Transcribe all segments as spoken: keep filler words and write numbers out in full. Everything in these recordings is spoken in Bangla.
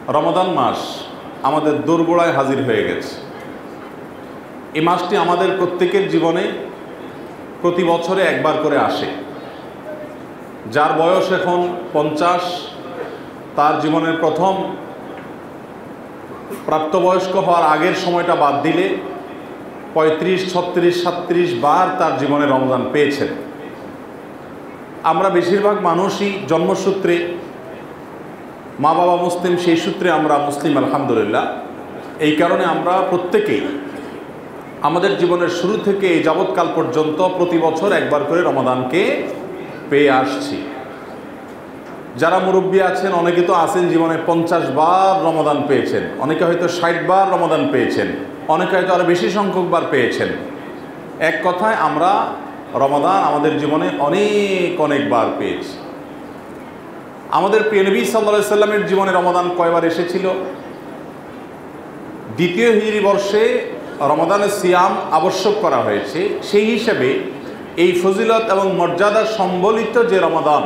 রমাদান মাস আমাদের দোরগোড়ায় হাজির হয়ে গেছে। এই মাসটি আমাদের প্রত্যেকের জীবনে প্রতি বছরে একবার করে আসে। যার বয়স এখন পঞ্চাশ, তার জীবনের প্রথম প্রাপ্তবয়স্ক হওয়ার আগের সময়টা বাদ দিলে পঁয়ত্রিশ, ছত্রিশ, সাতত্রিশ বার তার জীবনে রমজান পেয়েছেন। আমরা বেশিরভাগ মানুষই জন্মসূত্রে মা বাবা মুসলিম, সেই সূত্রে আমরা মুসলিম আলহামদুলিল্লাহ। এই কারণে আমরা প্রত্যেকেই আমাদের জীবনের শুরু থেকে এই যাবৎকাল পর্যন্ত প্রতি বছর একবার করে রমাদানকে পেয়ে আসছি। যারা মুরব্বী আছেন অনেকে তো আছেন জীবনে পঞ্চাশ বার রমাদান পেয়েছেন, অনেকে হয়তো ষাট বার রমাদান পেয়েছেন, অনেকে হয়তো আরও বেশি সংখ্যক বার পেয়েছেন। এক কথায় আমরা রমাদান আমাদের জীবনে অনেক অনেক বার পেয়েছি। আমাদের প্রিয় নবী সাল্লাল্লাহু আলাইহি সাল্লামের জীবনে রমাদান কয়বার এসেছিল? দ্বিতীয় হিজরি বর্ষে রমাদানের সিয়াম আবশ্যক করা হয়েছে। সেই হিসেবে এই ফজিলত এবং মর্যাদা সম্বলিত যে রমাদান,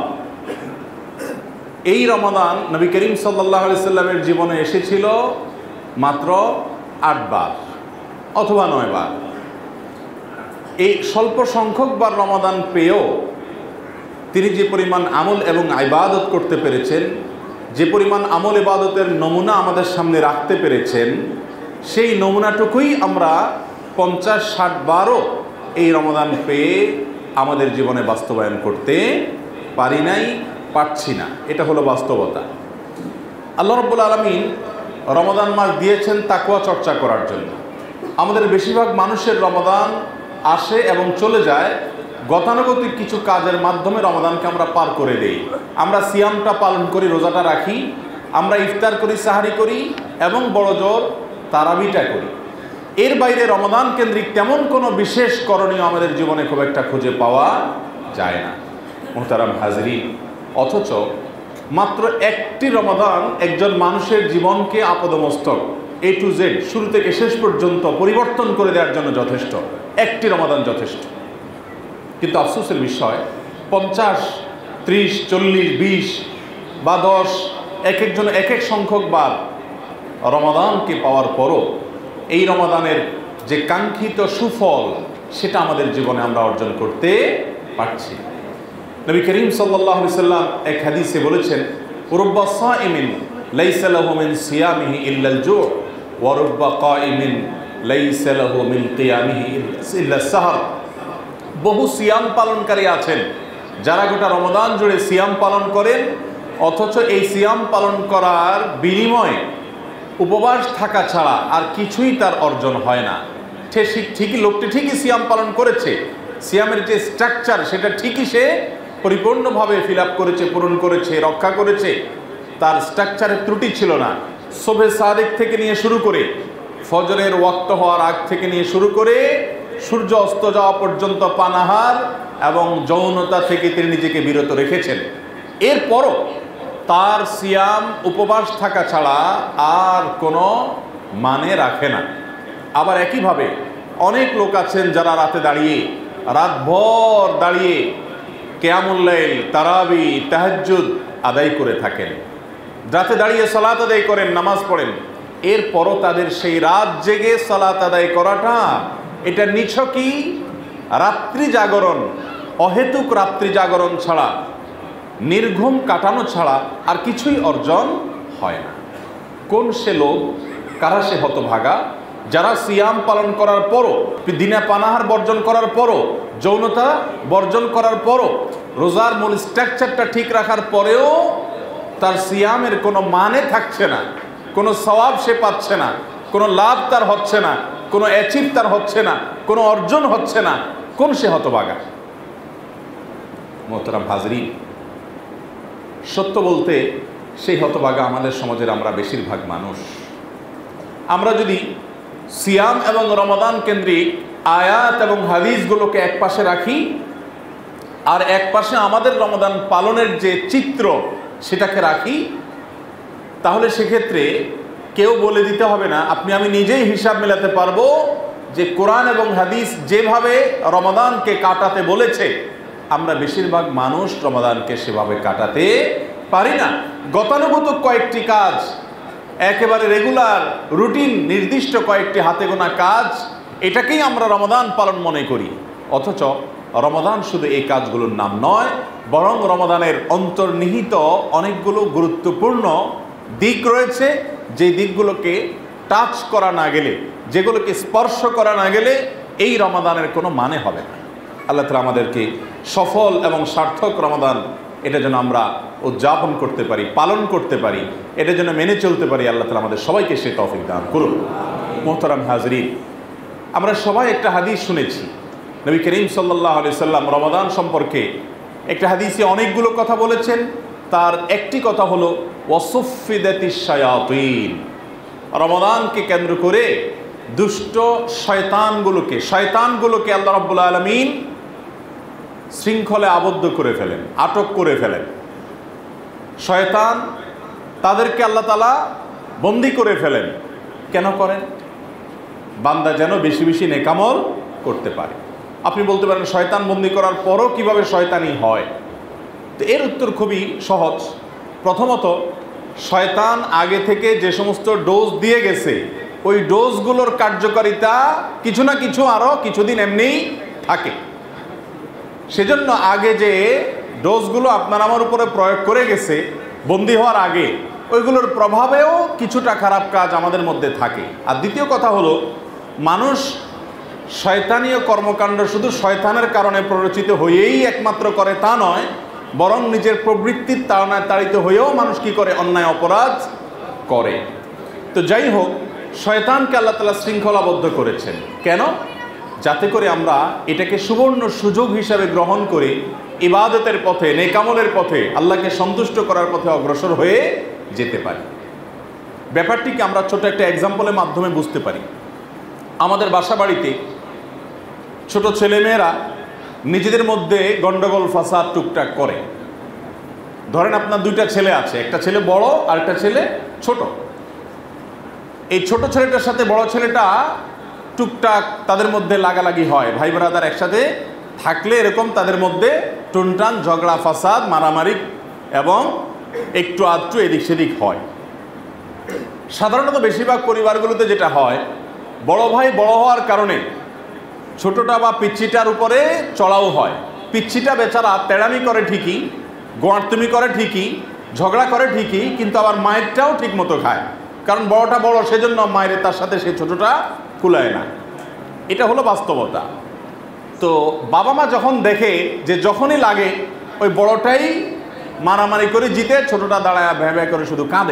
এই রমাদান নবী করিম সাল্লাল্লাহু আলাইহি সাল্লামের জীবনে এসেছিল মাত্র আটবার অথবা নয় বার। এই স্বল্প সংখ্যক বার রমাদান পেয়েও তিনি যে পরিমাণ আমল এবং ইবাদত করতে পেরেছেন, যে পরিমাণ আমল ইবাদতের নমুনা আমাদের সামনে রাখতে পেরেছেন, সেই নমুনাটুকুই আমরা পঞ্চাশ ষাট বারও এই রমাদান পেয়ে আমাদের জীবনে বাস্তবায়ন করতে পারি নাই, পারছি না। এটা হলো বাস্তবতা। আল্লাহ রাব্বুল আলামিন রমাদান মাস দিয়েছেন তাকওয়া চর্চা করার জন্য। আমাদের বেশিরভাগ মানুষের রমাদান আসে এবং চলে যায় গতানুগতিক কিছু কাজের মাধ্যমে। রমাদানকে আমরা পার করে দেই। আমরা সিয়ামটা পালন করি, রোজাটা রাখি, আমরা ইফতার করি, সাহারি করি এবং বড় জোর তারাবিটা করি। এর বাইরে রমাদান কেন্দ্রিক তেমন কোনো বিশেষ করণীয় আমাদের জীবনে খুব একটা খুঁজে পাওয়া যায় না। মুহতারাম হাজরিন, অথচ মাত্র একটি রমাদান একজন মানুষের জীবনকে আপদমস্তক এ টু জেড শুরু থেকে শেষ পর্যন্ত পরিবর্তন করে দেওয়ার জন্য যথেষ্ট। একটি রমাদান যথেষ্ট। কিন্তু আফসোসের বিষয়, পঞ্চাশ, ত্রিশ, চল্লিশ, বিশ বা দশ, এক একজন এক এক সংখ্যক বার রমাদানকে পাওয়ার পরও এই রমাদানের যে কাঙ্ক্ষিত সুফল সেটা আমাদের জীবনে আমরা অর্জন করতে পারছি। নবী করিম সাল্লাল্লাহু আলাইহি সাল্লাম এক হাদিসে বলেছেন, রুব্বা সাইমিন লাইসা লাহু মিন সিয়ামিহি ইল্লাল জু' ওয়া রুব্বা কাইমিন লাইসা লাহু মিন কিয়ামিহি ইল্লাস সাহর। বহু সিয়াম পালনকারী আছেন যারা গোটা রমাদান জুড়ে সিয়াম পালন করেন, অথচ এই সিয়াম পালন করার বিনিময়ে উপবাস থাকা ছাড়া আর কিছুই তার অর্জন হয় না। ঠিকই লোকটি ঠিকই সিয়াম পালন করেছে, সিয়ামের যে স্ট্রাকচার সেটা ঠিকই সে পরিপূর্ণভাবে ফিল আপ করেছে, পূরণ করেছে, রক্ষা করেছে, তার স্ট্রাকচারের ত্রুটি ছিল না। শোভে সাদিক থেকে নিয়ে শুরু করে ফজরের ওয়াক্ত হওয়ার আগ থেকে নিয়ে শুরু করে সূর্য অস্ত যাওয়া পর্যন্ত পানাহার এবং যৌনতা থেকে তিনি নিজেকে বিরত রেখেছেন। এরপরও তার সিয়াম উপবাস থাকা ছাড়া আর কোনো মানে রাখে না। আবার একইভাবে অনেক লোক আছেন যারা রাতে দাঁড়িয়ে, রাতভর দাঁড়িয়ে কিয়ামুল লাইল, তারাবি, তাহাজ্জুদ আদায় করে থাকেন। রাতে দাঁড়িয়ে সালাত আদায় করেন, নামাজ পড়েন। এরপরও তাদের সেই রাত জেগে সালাত আদায় করাটা এটা নিছকই রাত্রি জাগরণ, অহেতুক রাত্রি জাগরণ ছাড়া, নির্ঘুম কাটানো ছাড়া আর কিছুই অর্জন হয় না। কোন সে লোক, কারা সে হতভাগা যারা সিয়াম পালন করার পরও, দিনে পানাহার বর্জন করার পরও, যৌনতা বর্জন করার পরও, রোজার মূল স্ট্রাকচারটা ঠিক রাখার পরেও তার সিয়ামের কোনো মানে থাকছে না, কোনো সওয়াব সে পাচ্ছে না, কোনো লাভ তার হচ্ছে না, কোনো অ্যাচিভ তার হচ্ছে না, কোনো অর্জন হচ্ছে না। কোন সে হতভাগা? মোহতারাম হাজরিন, সত্য বলতে সেই হতভাগা আমাদের সমাজের আমরা বেশিরভাগ মানুষ। আমরা যদি সিয়াম এবং রমাদান কেন্দ্রিক আয়াত এবং হাদিসগুলোকে এক পাশে রাখি আর এক পাশে আমাদের রমাদান পালনের যে চিত্র সেটাকে রাখি, তাহলে সেক্ষেত্রে কেউ বলে দিতে হবে না, আপনি আমি নিজেই হিসাব মেলাতে পারবো যে কোরআন এবং হাদিস যেভাবে রমাদানকে কাটাতে বলেছে আমরা বেশিরভাগ মানুষ রমাদানকে সেভাবে কাটাতে পারি না। গতানুগতিক কয়েকটি কাজ একেবারে রেগুলার রুটিন নির্দিষ্ট কয়েকটি হাতে গোনা কাজ, এটাকেই আমরা রমাদান পালন মনে করি। অথচ রমাদান শুধু এই কাজগুলোর নাম নয়, বরং রমাদানের অন্তর্নিহিত অনেকগুলো গুরুত্বপূর্ণ দিক রয়েছে, যে দিকগুলোকে টাচ করা না গেলে, যেগুলোকে স্পর্শ করা না গেলে এই রমাদানের কোনো মানে হবে না। আল্লাহ তাআলা আমাদেরকে সফল এবং সার্থক রমাদান এটা যেন আমরা উদযাপন করতে পারি, পালন করতে পারি, এটা যেন মেনে চলতে পারি। আল্লাহ তাআলা আমাদের সবাইকে সে তৌফিক দান করুন। মুহতারাম হাজরিন, আমরা সবাই একটা হাদিস শুনেছি। নবী করিম সাল্লাল্লাহু আলাইহি সাল্লাম রমাদান সম্পর্কে একটা হাদিসে অনেকগুলো কথা বলেছেন। তার একটি কথা হলো ওয়াসুফিদাতিশ শায়াতিন, রমাদানকে কেন্দ্র করে দুষ্ট শয়তানগুলোকে শয়তানগুলোকে আল্লাহ রাব্বুল আলামিন শৃঙ্খলে আবদ্ধ করে ফেলেন, আটক করে ফেলেন। শয়তান তাদেরকে আল্লাহ তাআলা বন্দী করে ফেলেন। কেন করেন? বান্দা যেন বেশি বেশি নেকামল করতে পারে। আপনি বলতে পারেন শয়তান বন্দী করার পরও কিভাবে শয়তানি হয়? তো এর উত্তর খুবই সহজ। প্রথমত, শয়তান আগে থেকে যে সমস্ত ডোজ দিয়ে গেছে, ওই ডোজগুলোর কার্যকারিতা কিছু না কিছু আরও কিছুদিন এমনিই থাকে। সেজন্য আগে যে ডোজগুলো আপনার আমার উপরে প্রয়োগ করে গেছে বন্দী হওয়ার আগে, ওইগুলোর প্রভাবেও কিছুটা খারাপ কাজ আমাদের মধ্যে থাকে। আর দ্বিতীয় কথা হলো, মানুষ শয়তানীয় কর্মকাণ্ড শুধু শয়তানের কারণে প্ররোচিত হয়েই একমাত্র করে তা নয়, বরং নিজের প্রবৃত্তির তাড়নায় তাড়িত হয়েও মানুষ কি করে? অন্যায় অপরাধ করে। তো যাই হোক, শয়তানকে আল্লাহ তাআলা শৃঙ্খলাবদ্ধ করেছেন। কেন? যাতে করে আমরা এটাকে সুবর্ণ সুযোগ হিসাবে গ্রহণ করে ইবাদতের পথে, নেকামলের পথে, আল্লাহকে সন্তুষ্ট করার পথে অগ্রসর হয়ে যেতে পারি। ব্যাপারটিকে আমরা ছোট একটা এক্সাম্পলের মাধ্যমে বুঝতে পারি। আমাদের বাসা বাড়িতে ছোট ছেলেমেয়েরা নিজেদের মধ্যে গন্ডগোল ফাসাদ টুকটাক করে। ধরেন আপনার দুইটা ছেলে আছে, একটা ছেলে বড় আর একটা ছেলে ছোট। এই ছোট ছেলেটার সাথে বড় ছেলেটা টুকটাক তাদের মধ্যে লাগালাগি হয়। ভাই ব্রাদার একসাথে থাকলে এরকম তাদের মধ্যে টুনটান, ঝগড়া, ফাসাদ, মারামারি এবং একটু আধটু এদিক সেদিক হয়। সাধারণত বেশিরভাগ পরিবারগুলোতে যেটা হয়, বড় ভাই বড় হওয়ার কারণে ছোটটা বা পিচ্ছিটার উপরে চড়াও হয়। পিচ্ছিটা বেচারা তেড়ামি করে ঠিকই, গোয়ার্তুমি করে ঠিকই, ঝগড়া করে ঠিকই, কিন্তু আবার মায়েরটাও ঠিক মতো খায়। কারণ বড়টা বড়, সেজন্য মায়ের তার সাথে সে ছোটটা কুলায় না। এটা হলো বাস্তবতা। তো বাবা মা যখন দেখে যে যখনই লাগে ওই বড়টাই মারামারি করে জিতে, ছোটটা দাঁড়ায় ভ্যা ভ্যা করে শুধু কাঁদে,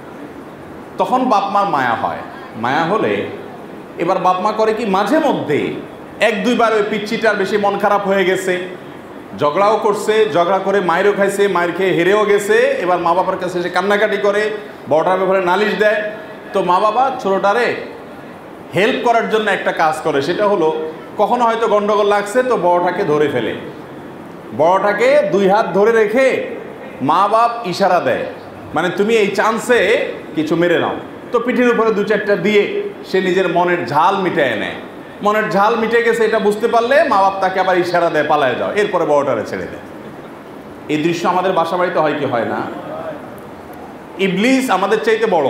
তখন বাপ মার মায়া হয়। মায়া হলে এবার বাপ মা করে কি, মাঝে মধ্যে এক দুইবার ওই পিচ্ছিটার বেশি মন খারাপ হয়ে গেছে, ঝগড়াও করছে, ঝগড়া করে মায়েরও খাইছে, মায়ের খেয়ে হেরেও গেছে, এবার মা বাবার কাছে সে কান্নাকাটি করে, বড়টার ব্যাপারে নালিশ দেয়। তো মা বাবা ছোটটারে হেল্প করার জন্য একটা কাজ করে, সেটা হলো কখনো হয়তো গন্ডগোল লাগছে তো বড়টাকে ধরে ফেলে, বড়টাকে দুই হাত ধরে রেখে মা বাপ ইশারা দেয়, মানে তুমি এই চান্সে কিছু মেরে নাও। তো পিঠের উপরে দু চারটা দিয়ে সে নিজের মনের ঝাল মিটায় নেয়। মনের ঝাল মিটে গেছে এটা বুঝতে পারলে মা বাপ তাকে আবার ইশারা দেয় পালায় যাও, এরপরে বড়টারে ছেড়ে দেয়। এই দৃশ্য আমাদের বাসা বাড়িতে হয় কি হয় না? ইবলিস আমাদের চাইতে বড়,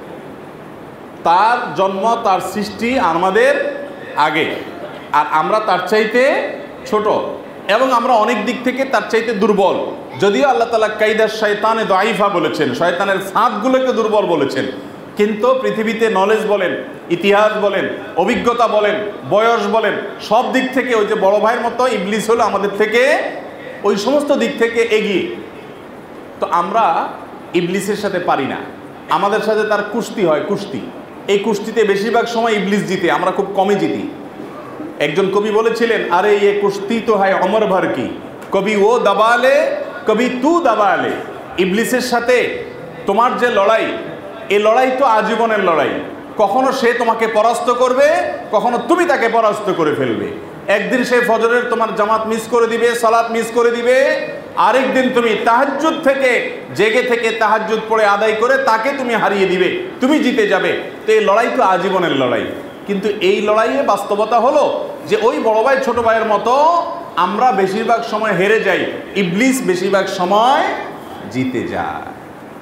তার জন্ম, তার সৃষ্টি আমাদের আগে, আর আমরা তার চাইতে ছোট এবং আমরা অনেক দিক থেকে তার চাইতে দুর্বল। যদিও আল্লাহ তাআলা কাইদা শয়তানে দাইফা বলেছেন, শয়তানের ফাঁদগুলোকে দুর্বল বলেছেন, কিন্তু পৃথিবীতে নলেজ বলেন, ইতিহাস বলেন, অভিজ্ঞতা বলেন, বয়স বলেন, সব দিক থেকে ওই যে বড় ভাইয়ের মতো ইবলিস হলো আমাদের থেকে ওই সমস্ত দিক থেকে এগিয়ে। তো আমরা ইবলিসের সাথে পারি না, আমাদের সাথে তার কুস্তি হয়, কুস্তি। এই কুস্তিতে বেশিরভাগ সময় ইবলিস জিতে, আমরা খুব কমই জিতি। একজন কবি বলেছিলেন, আরে ये কুস্তি তো হয় অমর ভর কি, কবি ও দাবালে কবি তু দাবালে। ইবলিসের সাথে তোমার যে লড়াই, এই লড়াই তো আজীবনের লড়াই। কখনো সে তোমাকে পরাস্ত করবে, কখনো তুমি তাকে পরাস্ত করে ফেলবে। একদিন সে ফজরের তোমার জামাত মিস করে দিবে, সালাত মিস করে দিবে, আরেক দিন তুমি তাহাজ্জুদ থেকে জেগে থেকে তাহাজ্জুদ পড়ে আদায় করে তাকে তুমি হারিয়ে দিবে, তুমি জিতে যাবে। তো এই লড়াই তো আজীবনের লড়াই। কিন্তু এই লড়াইয়ে বাস্তবতা হলো যে ওই বড় ভাই ছোট ভাইয়ের মতো আমরা বেশিরভাগ সময় হেরে যাই, ইবলিস বেশিরভাগ সময় জিতে যায়।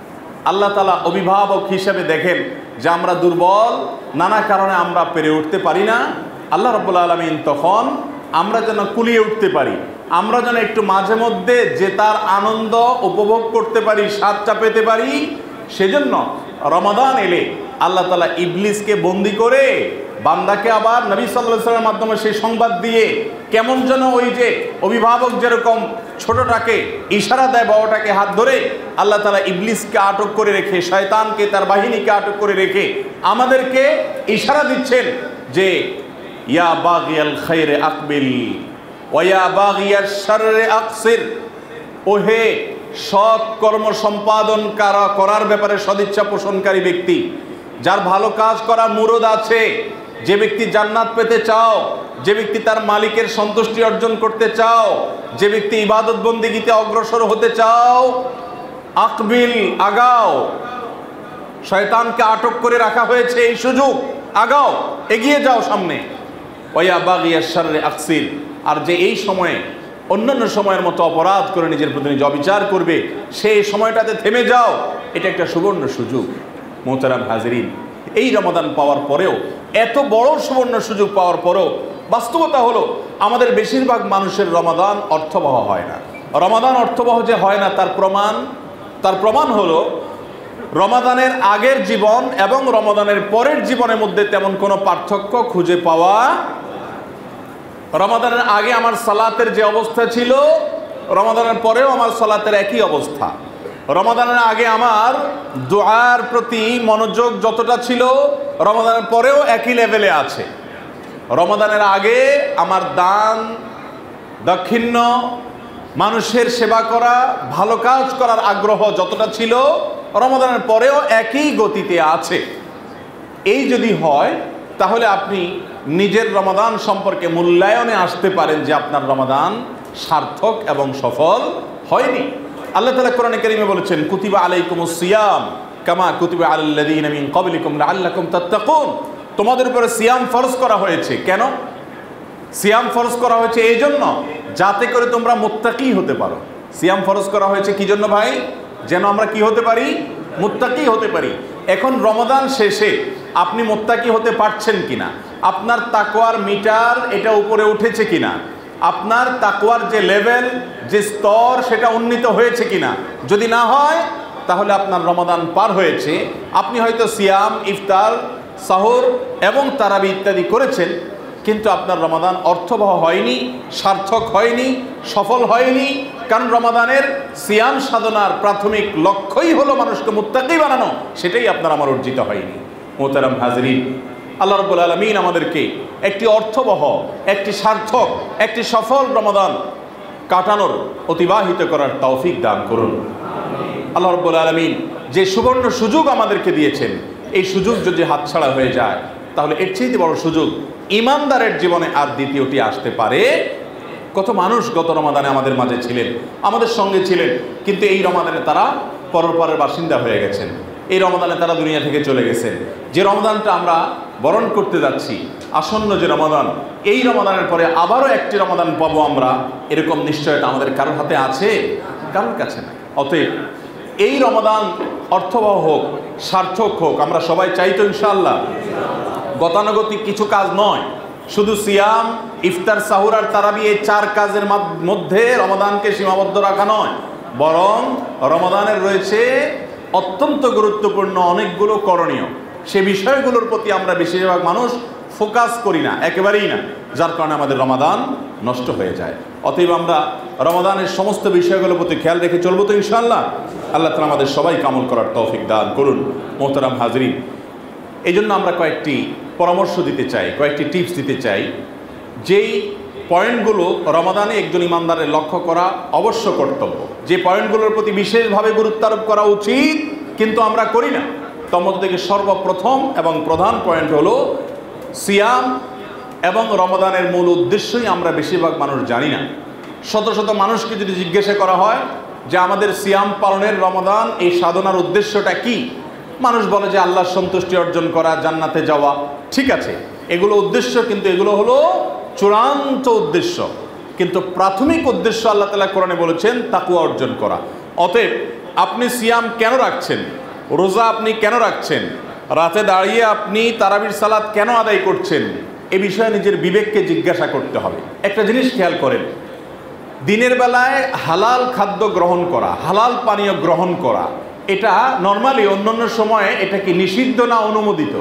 আল্লাহ তাআলা অভিভাবক হিসেবে দেখেন যে আমরা দুর্বল, নানা কারণে আমরা পেরে উঠতে পারি না। আল্লাহ রাব্বুল আলামিন তখন আমরা যেন কুলিয়ে উঠতে পারি, আমরা যেন একটু মাঝে মধ্যে যে তার আনন্দ উপভোগ করতে পারি, স্বাদটা পেতে পারি, সেজন্য রমাদান এলে আল্লাহ তাআলা ইবলিসকে বন্দি করে বান্দাকে আবার নবী সাল্লাল্লাহু আলাইহি ওয়াসাল্লামের মাধ্যমে সেই সংবাদ দিয়ে কেমন যেন ওই যে অভিভাবক যেরকম ছোটটাকে ইশারা দেয় বড়টাকে হাত ধরে, আল্লাহ তাআলা ইবলিসকে আটক করে রেখে, শয়তানকে তার বাহিনীকে আটক করে রেখে আমাদেরকে ইশারা দিচ্ছেন যে ইয়া বাগিয়াল খায়রে আকবিল ওয়া ইয়া বাগিয়াশ শাররে আকসির, ওহে সৎ কর্ম সম্পাদন করার ব্যাপারে সদিচ্ছা পোষণকারী ব্যক্তি, যার ভালো কাজ করার মুরদ আছে, যে ব্যক্তি জান্নাত পেতে চাও, যে ব্যক্তি তার মালিকের সন্তুষ্টি অর্জন করতে চাও, যে ব্যক্তি ইবাদত বন্দেগীতে অগ্রসর হতে চাও, আকবিল আগাও। শয়তানকে আটক করে রাখা হয়েছে এই সুযোগ, আগাও, এগিয়ে যাও সামনে। ওয়া বাগিয়াশ শাররে আকসির, আর যে এই সময়ে অন্যান্য সময়ের মতো অপরাধ করে নিজের প্রতি নিজে অবিচার করবে, সেই সময়টাতে থেমে যাও। এটা একটা সুবর্ণ সুযোগ। মোহতারাম হাজিরিন, এই রমাদান পাওয়ার পরেও, এত বড় সুবর্ণ সুযোগ পাওয়ার পরেও বাস্তবতা হলো আমাদের বেশিরভাগ মানুষের রমাদান অর্থবহ হয় না। রমাদান অর্থবহ যে হয় না তার প্রমাণ তার প্রমাণ হলো রমাদানের আগের জীবন এবং রমাদানের পরের জীবনের মধ্যে তেমন কোনো পার্থক্য খুঁজে পাওয়া। রমাদানের আগে আমার সালাতের যে অবস্থা ছিল, রমাদানের পরেও আমার সালাতের একই অবস্থা। রমাদানের আগে আমার দোয়ার প্রতি মনোযোগ যতটা ছিল, রমাদানের পরেও একই লেভেলে আছে। রমাদানের আগে আমার দান, দাক্ষিণ্য, মানুষের সেবা করা, ভালো কাজ করার আগ্রহ যতটা ছিল, রমাদানের পরেও একই গতিতে আছে। এই যদি হয় তাহলে আপনি নিজের রমাদান সম্পর্কে মূল্যায়নে আসতে পারেন যে আপনার রমাদান সার্থক এবং সফল হয়নি। আল্লাহ তাআলা কোরআনে কারীমে বলেছেন, কুতিবা আলাইকুমুস সিয়াম কামা কুতিবা আলাল্লাযীনা মিন ক্বাবলিকুম লাআল্লাকুম তাত্তাকুন। তোমাদের উপরে সিয়াম ফরজ করা হয়েছে। কেন সিয়াম ফরজ করা হয়েছে? এই জন্য যাতে করে তোমরা মুত্তাকি হতে পারো। সিয়াম ফরজ করা হয়েছে কি জন্য ভাই? যেন আমরা কি হতে পারি? মুত্তাকি হতে পারি। এখন রমাদান শেষে আপনি মুত্তাকি হতে পারছেন কিনা, আপনার তাকওয়ার মিটার এটা উপরে উঠেছে কিনা, আপনার তাকওয়ার যে লেভেল, যে স্তর, সেটা উন্নীত হয়েছে কিনা, যদি না হয় তাহলে আপনার রমাদান পার হয়েছে। আপনি হয়তো সিয়াম, ইফতার, সাহর এবং তারাবি ইত্যাদি করেছেন, কিন্তু আপনার রমাদান অর্থবহ হয়নি, সার্থক হয়নি, সফল হয়নি। কারণ রমাদানের সিয়াম সাধনার প্রাথমিক লক্ষ্যই হলো মানুষকে মুত্তাকি বানানো, সেটাই আপনার আমার অর্জিত হয়নি। মোহতারাম হাজরিন, আল্লাহ রাব্বুল আলামিন আমাদেরকে একটি অর্থবহ, একটি সার্থক, একটি সফল রমাদান কাটানোর, অতিবাহিত করার তৌফিক দান করুন। আল্লাহ রাব্বুল আলামিন যে সুবর্ণ সুযোগ আমাদেরকে দিয়েছেন, এই সুযোগ যদি হাতছাড়া হয়ে যায় তাহলে এর চেয়ে বড় সুযোগ ইমানদারের জীবনে আর দ্বিতীয়টি আসতে পারে। কত মানুষ গত রমাদানে আমাদের মাঝে ছিলেন, আমাদের সঙ্গে ছিলেন, কিন্তু এই রমাদানে তারা পরপারের বাসিন্দা হয়ে গেছেন। এই রমাদানে তারা দুনিয়া থেকে চলে গেছেন। যে রমাদানটা আমরা বরণ করতে যাচ্ছি, আসন্ন যে রমাদান, এই রমাদানের পরে আবারও একটি রমাদান পাবো আমরা, এরকম নিশ্চয়তা আমাদের কারোর হাতে আছে? কারোর কাছে না। অতএব এই রমাদান অর্থবহ হোক, সার্থক হোক, আমরা সবাই চাই তো ইনশাআল্লাহ। গতানুগতিক কিছু কাজ নয়, শুধু সিয়াম, ইফতার, সাহুর আর তারাবি, এই চার কাজের মধ্যে রমাদানকে সীমাবদ্ধ রাখা নয়, বরং রমাদানের রয়েছে অত্যন্ত গুরুত্বপূর্ণ অনেকগুলো করণীয়। সে বিষয়গুলোর প্রতি আমরা বেশিরভাগ মানুষ ফোকাস করি না, একেবারেই না, যার কারণে আমাদের রমাদান নষ্ট হয়ে যায়। অতএব আমরা রমাদানের সমস্ত বিষয়গুলোর প্রতি খেয়াল রেখে চলবো তো ইনশাআল্লাহ। আল্লাহ তাআলা আমাদের সবাই আমল করার তৌফিক দান করুন। মোহতারাম হাজরিন, এই জন্য আমরা কয়েকটি পরামর্শ দিতে চাই, কয়েকটি টিপস দিতে চাই, যেই পয়েন্টগুলো রমাদানে একজন ইমানদারের লক্ষ্য করা অবশ্য কর্তব্য, যে পয়েন্টগুলোর প্রতি বিশেষভাবে গুরুত্ব আরোপ করা উচিত কিন্তু আমরা করি না। তার মধ্যে থেকে সর্বপ্রথম এবং প্রধান পয়েন্ট হলো সিয়াম এবং রমাদানের মূল উদ্দেশ্যই আমরা বেশিরভাগ মানুষ জানি না। শত শত মানুষকে যদি জিজ্ঞাসা করা হয় যে আমাদের সিয়াম পালনের, রমাদান এই সাধনার উদ্দেশ্যটা কি, মানুষ বলে যে আল্লাহর সন্তুষ্টি অর্জন করা, জান্নাতে যাওয়া। ঠিক আছে, এগুলো উদ্দেশ্য, কিন্তু এগুলো হলো চূড়ান্ত উদ্দেশ্য। কিন্তু প্রাথমিক উদ্দেশ্য আল্লাহ তাআলা কোরআনে বলেছেন তাকওয়া অর্জন করা। অতএব আপনি সিয়াম কেন রাখছেন, রোজা আপনি কেন রাখছেন, রাতে দাঁড়িয়ে আপনি তারাবির সালাত কেন আদায় করছেন, এ বিষয়ে নিজের বিবেককে জিজ্ঞাসা করতে হবে। একটা জিনিস খেয়াল করেন, দিনের বেলায় হালাল খাদ্য গ্রহণ করা, হালাল পানীয় গ্রহণ করা, এটা নর্মালি অন্যান্য সময়ে এটা কি নিষিদ্ধ না অনুমোদিত?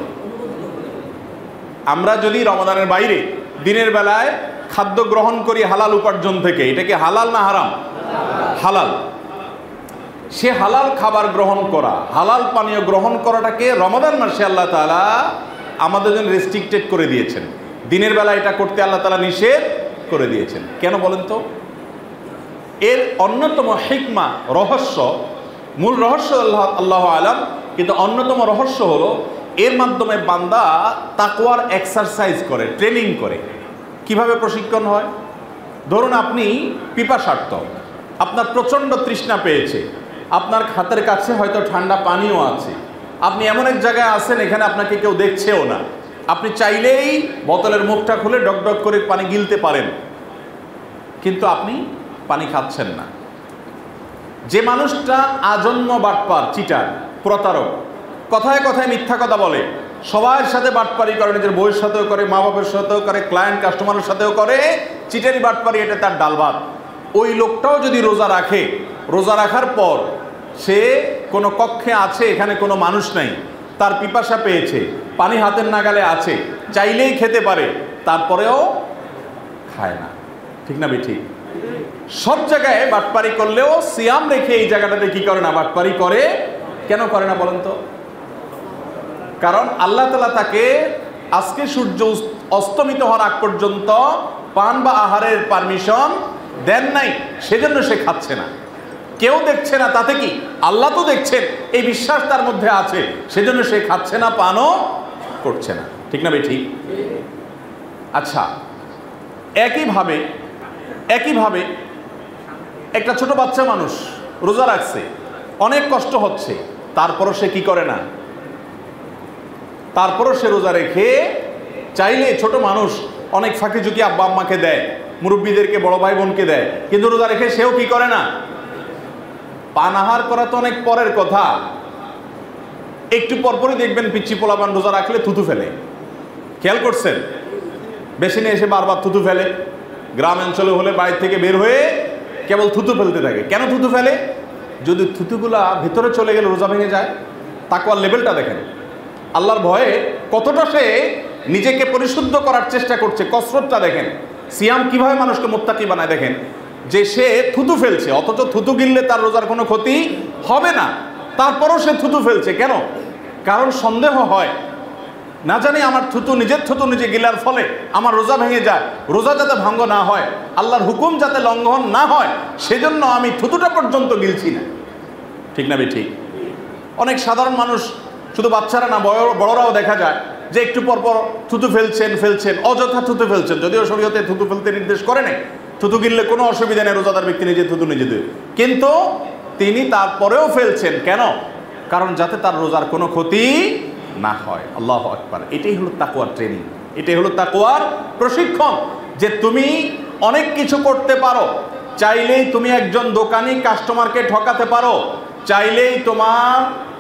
আমরা যদি রমাদানের বাইরে দিনের বেলায় খাদ্য গ্রহণ করি হালাল উপার্জন থেকে, এটা কি হালাল না হারাম? হালাল। সে হালাল খাবার গ্রহণ করা, হালাল পানীয় গ্রহণ করাটাকে রমাদান মাসে আল্লাহ তাআলা আমাদের জন্য রেস্ট্রিক্টেড করে দিয়েছেন। দিনের বেলা এটা করতে আল্লাহ তাআলা নিষেধ করে দিয়েছেন। কেন বলেন তো? এর অন্যতম হিকমা, রহস্য, মূল রহস্য আল্লাহ আল্লাহ আলাম, কিন্তু অন্যতম রহস্য হলো এর মাধ্যমে বান্দা তাকওয়ার এক্সারসাইজ করে, ট্রেনিং করে। কিভাবে প্রশিক্ষণ হয়? ধরুন আপনি পিপাসার্ত, আপনার প্রচণ্ড তৃষ্ণা পেয়েছে, আপনার হাতের কাছে হয়তো ঠান্ডা পানিও আছে, আপনি এমন এক জায়গায় আছেন এখানে আপনাকে কেউ দেখছেও না, আপনি চাইলেই বোতলের মুখটা খুলে ডকডক করে পানি গিলতে পারেন, কিন্তু আপনি পানি খাচ্ছেন না। যে মানুষটা আজন্ম বাটপার, চিটার, প্রতারক, কথায় কথায় মিথ্যা কথা বলে, সবার সাথে বাটপারি করে, নিজের বউয়ের সাথেও করে, মা বাবার সাথেও করে, ক্লায়েন্ট কাস্টমারের সাথেও করে, চিটারি বাটপারি, এটা তার ডালভাত। ওই লোকটাও যদি রোজা রাখে, রোজা রাখার পর সে কোনো কক্ষে আছে, এখানে কোনো মানুষ নাই, তার পিপাসা পেয়েছে, পানি হাতের নাগালে আছে, চাইলেই খেতে পারে, তারপরেও খায় না। ঠিক না বেঠিক? সব জায়গায় বাটপারি করলেও সিয়াম রেখে এই জায়গাটাতে কি করে না? বাটপারি করে। কেন করে না বলেন তো? কারণ আল্লাহ তাআলা তাকে আজকে সূর্য অস্তমিত হওয়ার আগ পর্যন্ত পান বা আহারের পারমিশন দেন নাই, সেজন্য সে খাচ্ছে না। কেউ দেখছে না, তাতে কি? আল্লাহ তো দেখছেন, এই বিশ্বাস তার মধ্যে আছে, সেজন্য সে খাচ্ছে না, পানও করছে না। ঠিক না বেঠিক? আচ্ছা, একইভাবে একইভাবে একটা ছোট বাচ্চা মানুষ রোজা রাখছে, অনেক কষ্ট হচ্ছে, তারপরও সে কি করে না? তারপরও সে রোজা রেখে চাইলে, ছোট মানুষ অনেক ফাঁকি ঝুঁকি আব্বা আম্মাকে দেয়, মুরব্বীদেরকে, বড় ভাই বোনকে দেয়, কিন্তু রোজা রেখে সেও কি করে না? পানাহার করা তো অনেক পরের কথা, একটু পরপরই দেখবেন পিচ্ছি পোলাপান রোজা রাখলে থুতু ফেলে। খেয়াল করছেন? বেশি নিয়ে এসে বারবার থুতু ফেলে। গ্রাম অঞ্চলে হলে বাইরে থেকে বের হয়ে কেবল থুতু ফেলতে থাকে। কেন থুতু ফেলে? যদি থুতুগুলা ভিতরে চলে গেলে রোজা ভেঙে যায়। তাকওয়ার লেভেলটা দেখেন, আল্লাহর ভয়ে কতটা সে নিজেকে পরিশুদ্ধ করার চেষ্টা করছে, কসরতটা দেখেন। সিয়াম কিভাবে মানুষকে মুত্তাকি বানায় দেখেন, যে সে থুতু ফেলছে, অথচ থুতু গিললে তার রোজার কোনো ক্ষতি হবে না, তারপরও সে থুতু ফেলছে। কেন? কারণ সন্দেহ হয়, না জানি আমার থুতু, নিজের থুতু নিজে গিলার ফলে আমার রোজা ভেঙে যায়, রোজা যাতে ভঙ্গ না হয়, আল্লাহর হুকুম যাতে লঙ্ঘন না হয়, সেজন্য আমি থুতুটা পর্যন্ত গিলছি না। ঠিক না বেঠিক? অনেক সাধারণ মানুষ, শুধু বাচ্চারা না, বড়রাও দেখা যায় যে একটু পর পর থুতু ফেলছেন ফেলছেন অযথা থুতু ফেলছেন, যদিও শরীয়তে থুতু ফেলতে নির্দেশ করে নাই, থুতু গিললে কোনো অসুবিধা নেই, রোজাদার ব্যক্তি নিজে থুতু নিজে দেবে, কিন্তু তিনি তারপরেও ফেলছেন। কেন? কারণ যাতে তার রোজার কোনো ক্ষতি না হয়। আল্লাহু আকবার। এটাই হলো তাকওয়ার ট্রেনিং, এটাই হলো তাকওয়ার প্রশিক্ষণ, যে তুমি অনেক কিছু করতে পারো। চাইলেই তুমি একজন দোকানি কাস্টমারকে ঠকাতে পারো, চাইলেই তোমার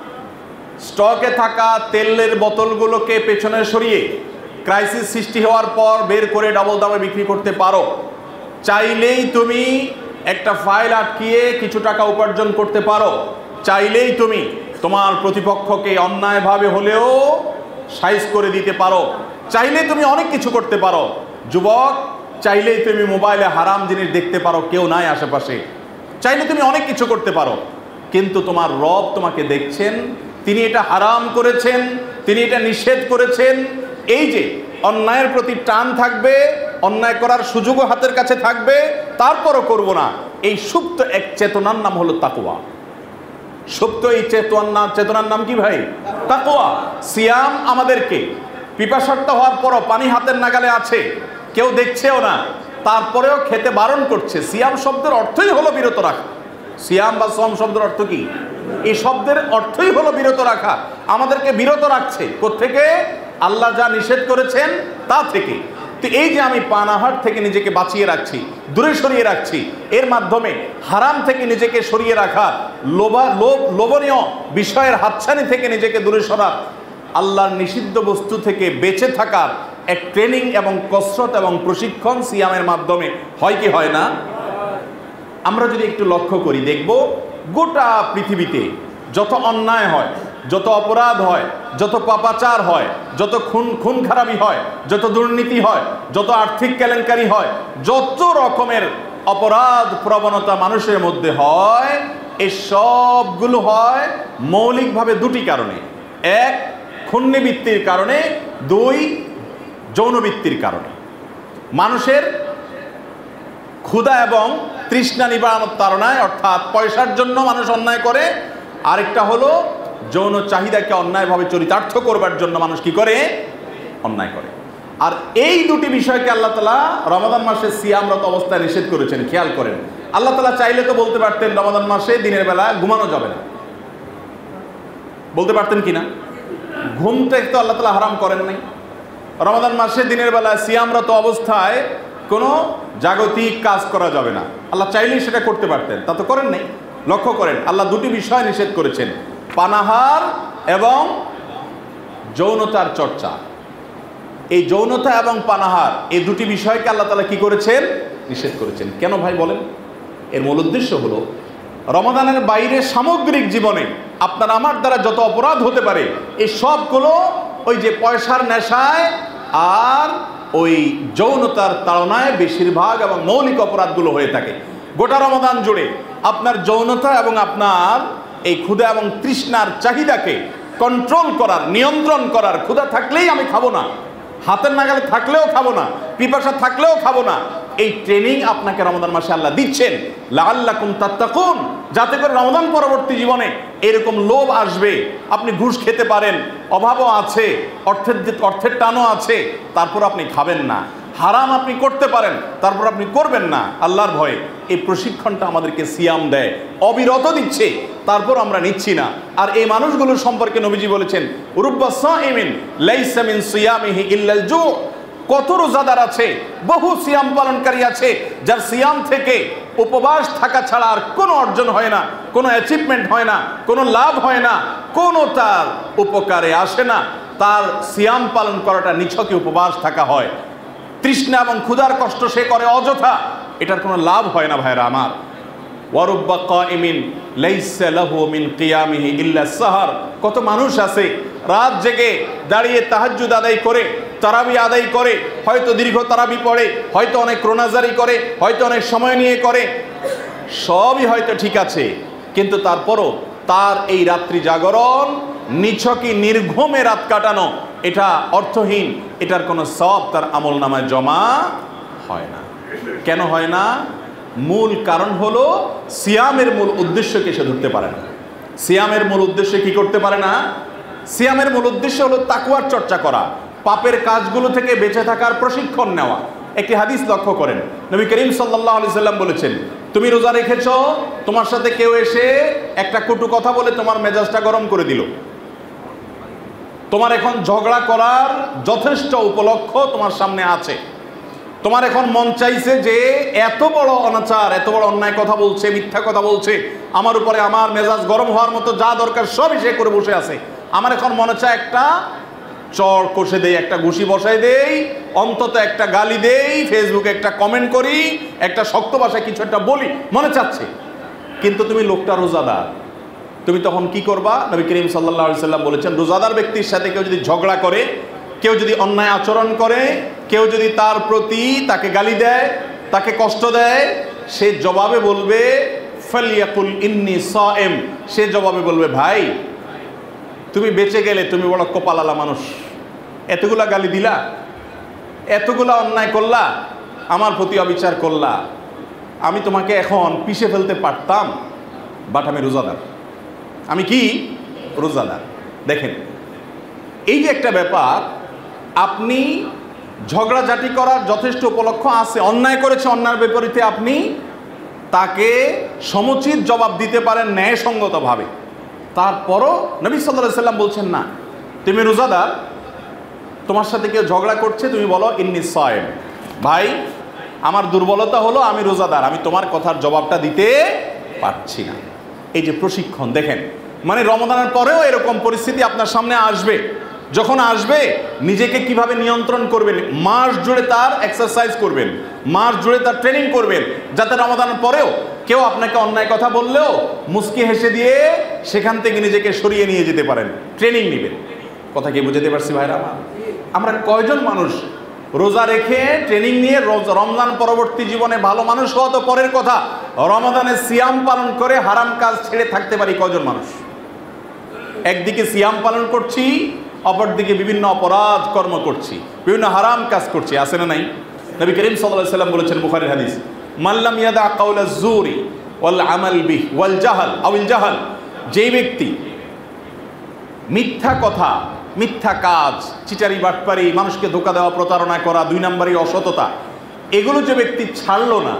স্টকে থাকা তেলের বোতলগুলোকে পেছনে সরিয়ে ক্রাইসিস সৃষ্টি হওয়ার পর বের করে ডাবল দামে বিক্রি করতে পারো, চাইলেই তুমি একটা ফাইল আটকিয়ে কিছু টাকা উপার্জন করতে পারো, চাইলেই তুমি তোমার প্রতিপক্ষকে অন্যায়ভাবে হলেও সাইজ করে দিতে পারো, চাইলেই তুমি অনেক কিছু করতে পারো। যুবক, চাইলেই তুমি মোবাইলে হারাম জিনিস দেখতে পারো, কেউ নাই আশেপাশে, চাইলে তুমি অনেক কিছু করতে পারো, কিন্তু তোমার রব তোমাকে দেখছেন, তিনি এটা হারাম করেছেন, তিনি এটা নিষেধ করেছেন। এই যে অন্যায়ের প্রতি টান থাকবে, অন্যায় করার সুযোগও হাতের কাছে থাকবে, তারপরও করব না, এই সুপ্ত এক চেতনার নাম হলো তাকওয়া। সুপ্ত এই চেতনা চেতনার নাম কি ভাই? তাকওয়া। সিয়াম আমাদেরকে পিপাসার্ত হওয়ার পরও পানি হাতের নাগালে আছে, কেউ দেখছেও না, তারপরেও খেতে বারণ করছে। সিয়াম শব্দের অর্থই হলো বিরত রাখা। সিয়াম বা সম শব্দের অর্থ কি? এই শব্দের অর্থই হলো বিরত রাখা। আমাদেরকে বিরত রাখছে কোত্থেকে? আল্লাহ যা নিষেধ করেছেন তা থেকে। তো এই যে আমি পানাহার থেকে নিজেকে বাঁচিয়ে রাখছি, দূরে সরিয়ে রাখছি, এর মাধ্যমে হারাম থেকে নিজেকে সরিয়ে রাখার, লোভা লোভ লোভনীয় বিষয়ের হাতছানি থেকে নিজেকে দূরে সরার, আল্লাহর নিষিদ্ধ বস্তু থেকে বেঁচে থাকার এক ট্রেনিং এবং কসরত এবং প্রশিক্ষণ সিয়ামের মাধ্যমে হয় কি হয় না? আমরা যদি একটু লক্ষ্য করি দেখব গোটা পৃথিবীতে যত অন্যায় হয়, যত অপরাধ হয়, যত পাপাচার হয়, যত খুন খুন খারাপি হয়, যত দুর্নীতি হয়, যত আর্থিক কেলেঙ্কারি হয়, যত রকমের অপরাধ প্রবণতা মানুষের মধ্যে হয়, এই সবগুলো হয় মৌলিকভাবে দুটি কারণে। এক, খুন্নিবৃত্তির কারণে। দুই, যৌনবৃত্তির কারণে। মানুষের ক্ষুধা এবং তৃষ্ণা নিবারণের তাড়নায়, অর্থাৎ পয়সার জন্য মানুষ অন্যায় করে। আরেকটা হলো যৌন চাহিদাকে অন্যায়ভাবে চরিতার্থ করবার জন্য মানুষ কি করে? অন্যায় করে। আর এই দুটি বিষয়কে আল্লাহ তাআলা রমাদান মাসে সিয়ামরত অবস্থায় নিষেধ করেছেন। খেয়াল করেন, আল্লাহ তাআলা চাইলে তো বলতে পারতেন রমাদান মাসে দিনের বেলা ঘুমানো যাবে না, বলতে পারতেন কিনা? ঘুমটা তো আল্লাহ তাআলা হারাম করেন নাই। রমাদান মাসে দিনের বেলা সিয়ামরত অবস্থায় কোনো জাগতিক কাজ করা যাবে না, আল্লাহ চাইলেই সেটা করতে পারতেন, তা তো করেন নাই। লক্ষ্য করেন, আল্লাহ দুটি বিষয় নিষেধ করেছেন, পানাহার এবং যৌনতার চর্চা। এই যৌনতা এবং পানাহার এই দুটি বিষয়কে আল্লাহ তাআলা কি করেছেন? নিষেধ করেছেন। কেন ভাই বলেন? এর মূল উদ্দেশ্য হলো রমাদানের বাইরে সামগ্রিক জীবনে আপনার আমার দ্বারা যত অপরাধ হতে পারে এই সবগুলো ওই যে পয়সার নেশায় আর ওই যৌনতার তাড়নায় বেশিরভাগ এবং মৌলিক অপরাধগুলো হয়ে থাকে। গোটা রমাদান জুড়ে আপনার যৌনতা এবং আপনার এই ক্ষুধা এবং তৃষ্ণার চাহিদাকে কন্ট্রোল করার, নিয়ন্ত্রণ করার, ক্ষুধা থাকলেই আমি খাবো না, হাতের নাগালে থাকলেও খাবো না, পিপাসা থাকলেও খাবো না, এই ট্রেনিং আপনাকে রমাদান মাসে আল্লাহ দিচ্ছেন লাআল্লাকুম তাত্তাকুন, যাতে করে রমাদান পরবর্তী জীবনে এরকম লোভ আসবে, আপনি ঘুষ খেতে পারেন, অভাবও আছে, অর্থের অর্থের টানও আছে, তারপর আপনি খাবেন না। হারাম আপনি করতে পারেন, তারপর আপনি করবেন না আল্লাহর ভয়ে। এই প্রশিক্ষণটা আমাদেরকে সিয়াম দেয়, অবিরত দিচ্ছে, তারপর আমরা নিচ্ছি না। আর এই মানুষগুলোর সম্পর্কে নবীজি বলেছেন রুব্বা সাইমিন লাইসা মিন সিয়ামিহি ইল্লাল জু, কত রোজাদার আছে, বহু সিয়াম পালনকারী আছে যার সিয়াম থেকে উপবাস থাকা ছাড়া আর কোনো অর্জন হয় না, কোনো অ্যাচিভমেন্ট হয় না, কোনো লাভ হয় না, কোনো তার উপকারে আসে না, তার সিয়াম পালন করাটা নিছকে উপবাস থাকা হয়। তৃষ্ণা এবং ক্ষুধার কষ্ট সে করে অযথা, এটার কোনো লাভ হয় না ভাইরা আমার। ওয়ারুব্বা কাইমিন লাইসা লাহু মিন কিয়ামিহি ইল্লা সাহার, কত মানুষ আছে রাত জেগে দাঁড়িয়ে তাহাজ্জুদ আদায় করে, তারাবি আদায় করে, হয়তো দীর্ঘ তারাবি পড়ে, হয়তো অনেক রোনাজারি করে, হয়তো অনেক সময় নিয়ে করে, সবই হয়তো ঠিক আছে, কিন্তু তারপরও তার এই রাত্রি জাগরণ, নিছকি নির্ঘুমে রাত কাটানো, এটা অর্থহীন, এটার কোনো সওয়াব তার আমল নামায় জমা হয় না। কেন হয় না? মূল কারণ হলো সিয়ামের মূল উদ্দেশ্যকে সে ধরতে পারে না। সিয়ামের মূল উদ্দেশ্য কি করতে পারে না? সিয়ামের মূল উদ্দেশ্য হলো তাকওয়ার চর্চা করা, পাপের কাজগুলো থেকে বেঁচে থাকার প্রশিক্ষণ নেওয়া। একটি হাদিস লক্ষ্য করেন, নবী করিম সাল্লাল্লাহু আলাইহি সাল্লাম বলেছেন, তুমি রোজা রেখেছো, তোমার সাথে কেউ এসে একটা কটু কথা বলে তোমার মেজাজটা গরম করে দিল, তোমার এখন ঝগড়া করার যথেষ্ট উপলক্ষ তোমার সামনে আছে, তোমার এখন মন চাইছে যে এত বড় অনাচার, এত বড় অন্যায় কথা বলছে, মিথ্যা কথা বলছে, আমার উপরে আমার মেজাজ গরম হওয়ার মতো যা দরকার সবই সে করে বসে আছে, আমার এখন মনে চায় একটা চর কষে দেই, একটা ঘুষি বসাই দেই, অন্তত একটা গালি দেই, ফেসবুকে একটা কমেন্ট করি, একটা শক্ত ভাষায় কিছু একটা বলি, মনে চাচ্ছে। কিন্তু তুমি লোকটা রোজাদার, তুমি তখন কি করবা? নবী করিম সাল্লাল্লাহু আলাইহি সাল্লাম বলেছেন, রোজাদার ব্যক্তির সাথে কেউ যদি ঝগড়া করে, কেউ যদি অন্যায় আচরণ করে, কেউ যদি তার প্রতি তাকে গালি দেয়, তাকে কষ্ট দেয়, সে জবাবে বলবে ফালিয়াকুল ইন্নী সায়েম, সে জবাবে বলবে, ভাই তুমি বেঁচে গেলে, তুমি বড় কপালালা মানুষ, এতগুলা গালি দিলা, এতগুলা অন্যায় করলা, আমার প্রতি অবিচার করলা, আমি তোমাকে এখন পিষে ফেলতে পারতাম, বাট আমি রোজাদার। আমি কি? রোজাদার। দেখেন, এই যে একটা ব্যাপার, আপনি ঝগড়াঝাটি করার যথেষ্ট উপলক্ষ আছে, অন্যায় করেছে, অন্যায়ের বিপরীতে আপনি তাকে সমুচিত জবাব দিতে পারেন ন্যায়সঙ্গতভাবে, তারপরও নবী সাল্লাল্লাহু আলাইহি সাল্লাম বলছেন না, তুমি রোজাদার, তোমার সাথে কেউ ঝগড়া করছে, তুমি বলো ইন্নী সায়েম, ভাই আমার দুর্বলতা হলো আমি রোজাদার, আমি তোমার কথার জবাবটা দিতে পারছি না। এই যে প্রশিক্ষণ দেখেন, মানে রমাদানের পরেও এরকম পরিস্থিতি আপনার সামনে আসবে। যখন আসবে নিজেকে কিভাবে নিয়ন্ত্রণ করবেন, মাস জুড়ে তার এক্সারসাইজ করবেন, মাস জুড়ে তার ট্রেনিং করবেন, যাতে রমাদানের পরেও কেউ আপনাকে অন্যায় কথা বললেও মুস্কি হেসে দিয়ে সেখান থেকে নিজেকে সরিয়ে নিয়ে যেতে পারেন। ট্রেনিং নেবেন। কথা কি বুঝাতে পারছি ভাইরা? আমরা কয়জন মানুষ রোজা রেখে ট্রেনিং নিয়ে রমজান পরবর্তী জীবনে ভালো মানুষ হওয়া তো পরের কথা, রমাদানে সিয়াম পালন করে হারাম কাজ ছেড়ে থাকতে পারি কয়জন মানুষ? একদিকে সিয়াম পালন করছি, অপরদিকে বিভিন্ন অপরাধ কর্ম করছি, বিভিন্ন হারাম কাজ করছি, আছে না নাই? নবী করিম সাল্লাল্লাহু আলাইহি ওয়াসাল্লাম বলেছেন বুখারীর হাদিস, মাল্লাম ইয়াদা কাওলা যুরি ওয়াল আমাল বিহি ওয়াল জাহাল আওয়াল জাহাল, যেই ব্যক্তি মিথ্যা কথা, মিথ্যা কাজ, চিটারি বাটপারি, মানুষকে ধোঁকা দেওয়া, প্রতারণা করা, দুই নম্বরই অসততা, এগুলো যে ব্যক্তি ছাড়লো না,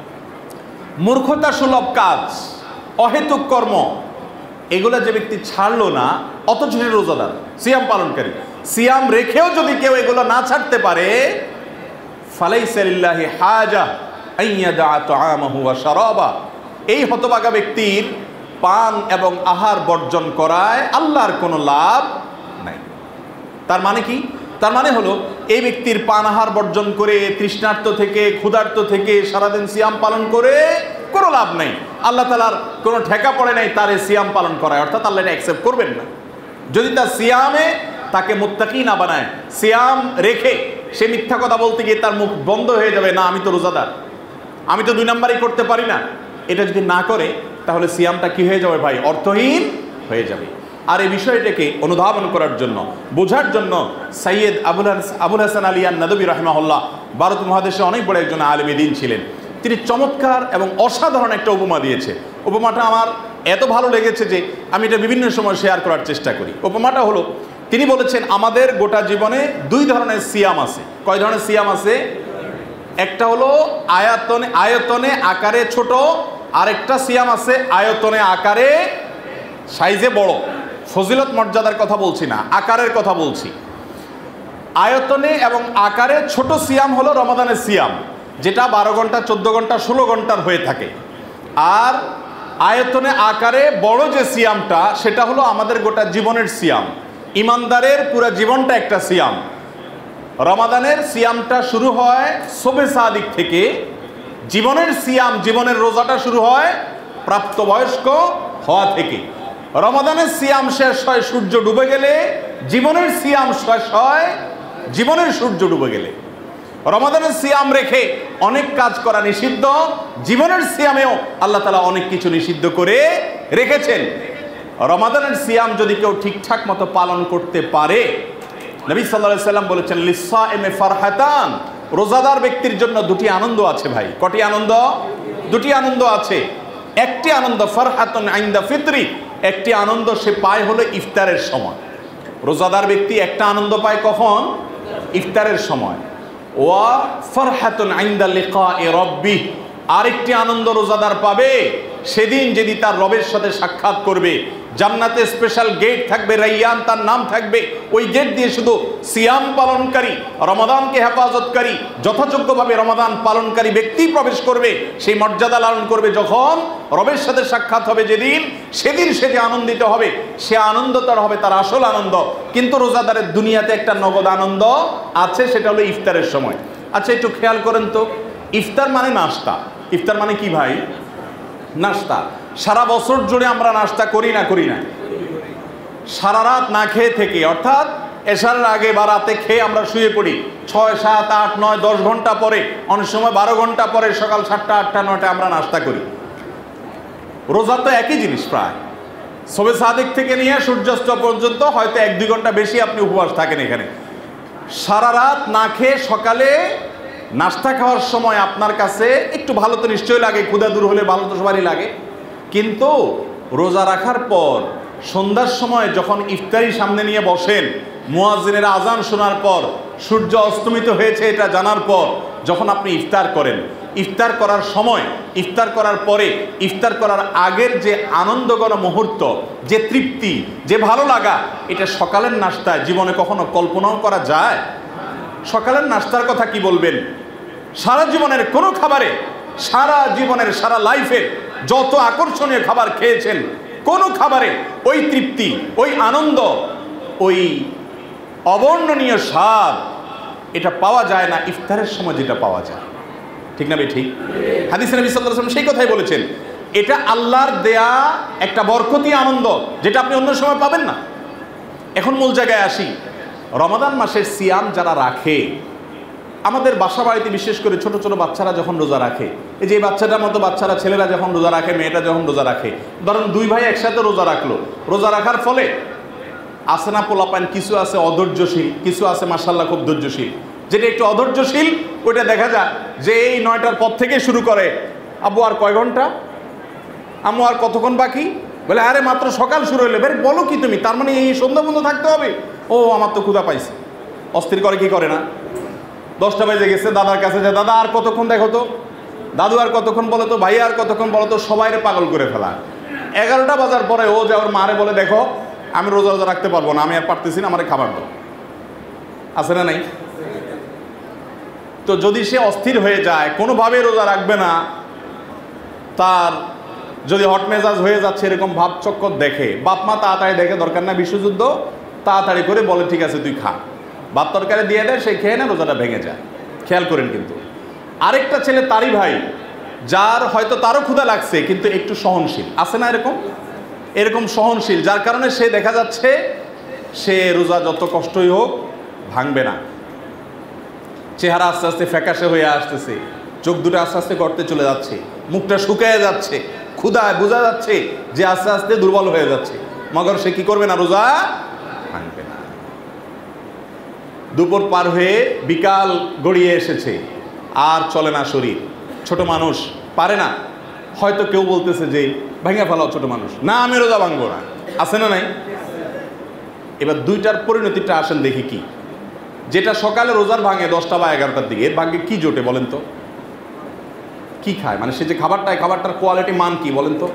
মূর্খতা সুলভ কাজ, অহেতুক কর্ম, এগুলো যে ব্যক্তি ছাড়লো না, অথচ সে রোজাদার, সিয়াম পালনকারী, সিয়াম রেখেও যদি কেউ এগুলো না ছাড়তে পারে, ফালাইসা লিল্লাহি হাজা আইয়াদা তাআমাহু ওয়া শারাবা, এই হতভাগা ব্যক্তির পান এবং আহার বর্জন করায় আল্লাহর কোনো লাভ নাই। তার মানে কি? তার মানে হলো এই ব্যক্তির পান আহার বর্জন করে, তৃষ্ণার্ত থেকে, ক্ষুধার্ত থেকে সারাদিন সিয়াম পালন করে কোনো লাভ নাই। আল্লাহ তাআলার কোনো ঠেকা পড়ে নাই তার এই সিয়াম পালন করায়, অর্থাৎ আল্লাহ এটা অ্যাকসেপ্ট করবেন না। যদি তার সিয়ামে তাকে মুত্তাকি না বানায়, সিয়াম রেখে সে মিথ্যা কথা বলতে গিয়ে তার মুখ বন্ধ হয়ে যাবে, না আমি তো রোজাদার, আমি তো দুই নাম্বারই করতে পারি না, এটা যদি না করে তাহলে সিয়ামটা কি হয়ে যাবে ভাই? অর্থহীন হয়ে যাবে। আর এই বিষয়টাকে অনুধাবন করার জন্য, বোঝার জন্য সৈয়দ আবুল আবুল হাসান আলী আন-নাদবী রাহিমাহুল্লাহ ভারত মহাদেশে অনেক বড় একজন আলেমে দ্বীন ছিলেন। তিনি চমৎকার এবং অসাধারণ একটা উপমা দিয়েছে। উপমাটা আমার এত ভালো লেগেছে যে আমি এটা বিভিন্ন সময় শেয়ার করার চেষ্টা করি। উপমাটা হলো, তিনি বলেছেন আমাদের গোটা জীবনে দুই ধরনের সিয়াম আছে। কয় ধরনের সিয়াম আছে? একটা হলো আয়তনে আয়তনে আকারে ছোট, আরেকটা সিয়াম আছে আয়তনে আকারে সাইজে বড়। ফজিলত মর্যাদার কথা বলছি না, আকারের কথা বলছি। আয়তনে এবং আকারে ছোট সিয়াম হলো রমাদানের সিয়াম, যেটা বারো ঘন্টা, চোদ্দ ঘন্টা, ষোলো ঘন্টার হয়ে থাকে। আর আয়তনে আকারে বড় যে সিয়ামটা, সেটা হলো আমাদের গোটা জীবনের সিয়াম। ইমানদারের পুরো জীবনটা একটা সিয়াম। রমাদানের সিয়ামটা শুরু হয় শবে সাদিক থেকে, জীবনের সিয়াম, জীবনের রোজাটা শুরু হয় প্রাপ্তবয়স্ক হওয়া থেকে। রমাদানের সিয়াম শেষ হয় সূর্য ডুবে গেলে, জীবনের সিয়াম শেষ হয় জীবনের সূর্য ডুবে গেলে। রমাদানের সিয়াম রেখে অনেক কাজ করা নিষিদ্ধ, জীবনের সিয়ামেও আল্লাহ তাআলা অনেক কিছু নিষিদ্ধ করে রেখেছেন। রমাদানের সিয়াম যদি কেউ ঠিকঠাক মতো পালন করতে পারে, নবী সাল্লাল্লাহু আলাইহি সাল্লাম বলেছেন লিসাইমি ফারহাতান, রোজাদার ব্যক্তির জন্য দুটি আনন্দ আছে ভাই। কটি আনন্দ? দুটি আনন্দ আছে। একটি আনন্দ ফারহাতুন ইনদা ফিতরি, একটি আনন্দ সে পায় হলো ইফতারের সময়। রোজাদার ব্যক্তি একটা আনন্দ পায় কখন? ইফতারের সময়। ওয়া ফারহাতুন ইনদা লিকাই রাব্বিহ, আরেকটি আনন্দ রোজাদার পাবে সেদিন যদি তার রবের সাথে সাক্ষাৎ করবে। জান্নাতে স্পেশাল গেট থাকবে, রাইয়ান তার নাম থাকবে, ওই গেট দিয়ে শুধু সিয়াম পালনকারী, রমাদানকে হেফাজতকারী, যথাযোগ্যভাবে রমাদান পালনকারী ব্যক্তি প্রবেশ করবে, সেই মর্যাদা লালন করবে। যখন রবের সাথে সাক্ষাৎ হবে যেদিন, সেদিন সে যে আনন্দিত হবে, সে আনন্দ তার হবে তার আসল আনন্দ। কিন্তু রোজাদারের দুনিয়াতে একটা নগদ আনন্দ আছে, সেটা হলো ইফতারের সময়। আচ্ছা একটু খেয়াল করেন তো, ইফতার মানে নাস্তা। ইফতার মানে কি ভাই? নাস্তা। সারা বছর জুড়ে আমরা নাস্তা করি না করি না? সারা রাত না খেয়ে থেকে, অর্থাৎ এশার আগে বা রাতে খেয়ে আমরা শুয়ে পড়ি, ছয় সাত আট নয় দশ ঘন্টা পরে, অনেক সময় বারো ঘন্টা পরে সকাল সাতটা আটটা নয়টা আমরা নাস্তা করি। রোজা তো একই জিনিস প্রায়, শবে সাদিক থেকে নিয়ে সূর্যাস্ত পর্যন্ত হয়তো এক দুই ঘন্টা বেশি আপনি উপবাস থাকেন এখানে। সারা রাত না খেয়ে সকালে নাস্তা খাওয়ার সময় আপনার কাছে একটু ভালো তো নিশ্চয়ই লাগে, ক্ষুধা দূর হলে ভালো তো সবারই লাগে। কিন্তু রোজা রাখার পর সন্ধ্যার সময় যখন ইফতারি সামনে নিয়ে বসেন, মুয়াজ্জিনের আজান শোনার পর, সূর্য অস্তমিত হয়েছে এটা জানার পর যখন আপনি ইফতার করেন, ইফতার করার সময়, ইফতার করার পরে, ইফতার করার আগের যে আনন্দঘন মুহূর্ত, যে তৃপ্তি, যে ভালো লাগা, এটা সকালের নাস্তায় জীবনে কখনো কল্পনাও করা যায়? সকালের নাস্তার কথা কি বলবেন? সারা জীবনের কোনো খাবারে, সারা জীবনের সারা লাইফের যত আকর্ষণীয় খাবার খেয়েছেন, কোনো খাবারে ওই তৃপ্তি, ওই আনন্দ, ওই অবর্ণনীয় স্বাদ এটা পাওয়া যায় না ইফতারের সময় যেটা পাওয়া যায়। ঠিক না ভাই? ঠিক। হাদিসে নবী সাল্লাল্লাহু আলাইহি ওয়াসাল্লাম সেই কথাই বলেছেন, এটা আল্লাহর দেয়া একটা বরকতি আনন্দ যেটা আপনি অন্য সময় পাবেন না। এখন মূল জায়গায় আসি। রমাদান মাসের সিয়াম যারা রাখে, আমাদের বাসা বাড়িতে বিশেষ করে ছোট ছোট বাচ্চারা যখন রোজা রাখে, এই যে বাচ্চাটার মতো বাচ্চারা, ছেলেরা যখন রোজা রাখে, মেয়েটা যখন রোজা রাখে, ধরেন দুই ভাই একসাথে রোজা রাখলো, রোজা রাখার ফলে আছে না পোলাপান, কিছু আছে অধৈর্যশীল, কিছু আছে মাশাআল্লাহ খুব ধৈর্যশীল। যেটা একটু অধৈর্যশীল ওইটা দেখা যায় যে এই নয়টার পর থেকে শুরু করে, আব্বু আর কয় ঘন্টা, আম্মু আর কতক্ষণ বাকি, বলে আরে মাত্র সকাল শুরু হইলে, বের বলো কি তুমি, তার মানে এই সন্ধ্যা বন্ধ থাকতে হবে? ও আমার তো ক্ষুধা পাইছে। অস্থির করে কি করে না? দশটা বেজে গেছে, দাদার কাছে যায়, দাদা আর কতক্ষণ দেখো তো, দাদু আর কতক্ষণ বলো তো, ভাই আর কতক্ষণ বলো তো, সবাইরে পাগল করে ফেলা। এগারোটা বাজার পরে ও যে ওর মারে বলে, দেখো আমি রোজা রোজা রাখতে পারবো না, আমি আর পারতেছি না, আমার খাবার দাও। আছে না নাই? তো যদি সে অস্থির হয়ে যায়, কোনোভাবে রোজা রাখবে না, তার যদি হট মেজাজ হয়ে যাচ্ছে এরকম ভাব চক্কর দেখে, বাপ মা তাড়াতাড়ি দেখে, দরকার না বিশ্বযুদ্ধ, তাড়াতাড়ি করে বলে ঠিক আছে তুই খা, ভাত তরকারি দিয়ে দেয়, সে খেয়ে না, রোজাটা ভেঙে যায়। খেয়াল করেন। কিন্তু আরেকটা ছেলে তারই ভাই, যার হয়তো তারও ক্ষুধা লাগছে কিন্তু একটু সহনশীল, আছে না এরকম? এরকম সহনশীল, যার কারণে সে দেখা যাচ্ছে সে রোজা যত কষ্টই হোক ভাঙবে না। চেহারা আস্তে আস্তে ফ্যাকাশে হয়ে আসতেছে, চোখ দুটো আস্তে আস্তে গর্তে চলে যাচ্ছে, মুখটা শুকিয়ে যাচ্ছে, ক্ষুধায় বোঝা যাচ্ছে যে আস্তে আস্তে দুর্বল হয়ে যাচ্ছে, মগর সে কি করবে না? রোজা ভাঙবে না। দুপুর পার হয়ে বিকাল গড়িয়ে এসেছে, আর চলে না শরীর, ছোট মানুষ পারে না, হয়তো কেউ বলতেছে যে ভেঙে ফেলাও ছোট মানুষ, না আমি রোজা ভাঙবো না, আছে না নাই? এবার দুইটার পরিণতিটা আসেন দেখি কি। যেটা সকালে রোজার ভাঙে দশটা বা এগারোটার দিকে, এর ভাগ্যে কি জোটে বলেন তো? কি খায়? মানে সে যে খাবারটায়, খাবারটার কোয়ালিটি মান কি বলেন তো?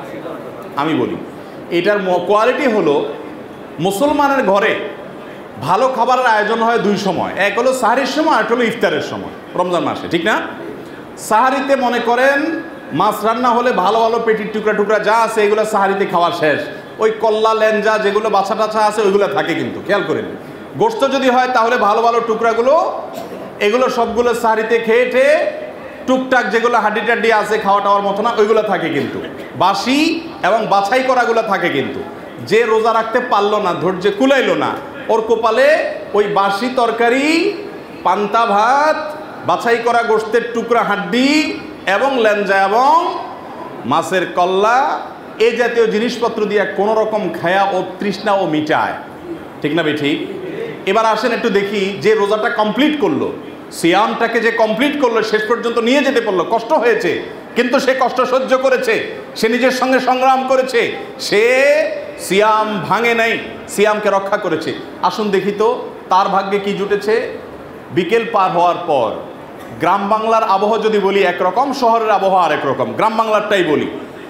আমি বলি এটার কোয়ালিটি হলো, মুসলমানের ঘরে ভালো খাবারের আয়োজন হয় দুই সময়, এক হলো সাহারির সময়, আর হলো ইফতারের সময় রমজান মাসে, ঠিক না? সাহারিতে মনে করেন মাছ রান্না হলে ভালো ভালো পেটির টুকরা টুকরা যা আছে এগুলো সাহারিতে খাওয়া শেষ, ওই কল্লা লেঞ্জা যেগুলো বাছা টাছা আছে ওইগুলো থাকে কিন্তু, খেয়াল করেন। গোস্ত যদি হয় তাহলে ভালো ভালো টুকরাগুলো, এগুলো সবগুলো সাহারিতে খেয়ে ঠেয়ে টুকটাক যেগুলো হাড্ডি টাড্ডি আছে খাওয়া টাওয়ার মতো না ওইগুলো থাকে কিন্তু, বাসি এবং বাছাই করাগুলো থাকে কিন্তু। যে রোজা রাখতে পারলো না, ধৈর্য কুলাইলো না, ওর কপালে ওই বাসি তরকারি, পান্তা ভাত, বাছাই করা গোস্তের টুকরা হাড্ডি এবং লেঞ্জা এবং মাছের কল্লা, এই জাতীয় জিনিসপত্র দিয়ে কোনো রকম খায়া ও তৃষ্ণা ও মিটায়, ঠিক না ভাই? ঠিক। এবার আসেন একটু দেখি, যে রোজাটা কমপ্লিট করলো, সিয়ামটাকে যে কমপ্লিট করলো, শেষ পর্যন্ত নিয়ে যেতে পারলো, কষ্ট হয়েছে কিন্তু সে কষ্ট সহ্য করেছে, সে নিজের সঙ্গে সংগ্রাম করেছে, সে সিয়াম ভাঙে নাই, সিয়ামকে রক্ষা করেছে। আসুন দেখি তো তার ভাগ্যে কি জুটেছে। বিকেল পার হওয়ার পর গ্রাম বাংলার আবহাওয়া যদি বলি একরকম, শহরের আবহাওয়া আরেক রকম, গ্রাম বাংলারটাই বলি।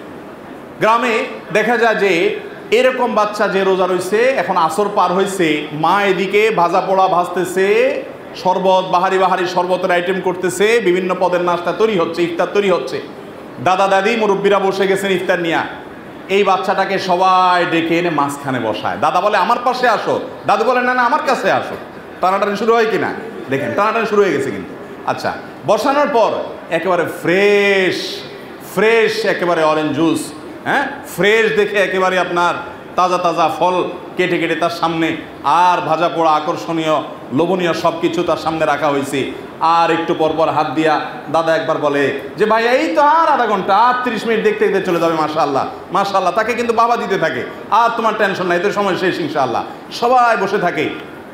গ্রামে দেখা যায় যে এরকম বাচ্চা যে রোজা রয়েছে, এখন আসর পার হয়েছে, মা এদিকে ভাজা পোড়া ভাজতেছে, শরবত, বাহারি বাহারি শরবতের আইটেম করতেছে, বিভিন্ন পদের নাস্তা তৈরি হচ্ছে, ইফতার তৈরি হচ্ছে, দাদা দাদি মুরব্বীরা বসে গেছেন ইফতার নিয়ে। এই বাচ্চাটাকে সবাই ডেকে এনে মাঝখানে বসায়, দাদা বলে আমার পাশে আসো, দাদু বলে না না আমার কাছে আসো। টানাটানি শুরু হয় কিনা দেখেন, টানাটানি শুরু হয়ে গেছে কিন্তু। আচ্ছা, বসানোর পর একেবারে ফ্রেশ ফ্রেশ একেবারে অরেঞ্জ জুস, হ্যাঁ ফ্রেশ দেখে একেবারে আপনার তাজা তাজা ফল কেটে কেটে তার সামনে, আর ভাজা পোড়া আকর্ষণীয় লোভনীয় সব কিছু তার সামনে রাখা হয়েছে। আর একটু পর পর হাত দিয়া দাদা একবার বলে যে ভাই এই তো আর আধা ঘন্টা, আর তিরিশ মিনিট দেখতে দেখতে চলে যাবে, মাশাআল্লাহ মাশাআল্লাহ। তাকে কিন্তু বাবা দিতে থাকে, আর তোমার টেনশন নাই, এদের সময় শেষ ইনশাআল্লাহ। সবাই বসে থাকে।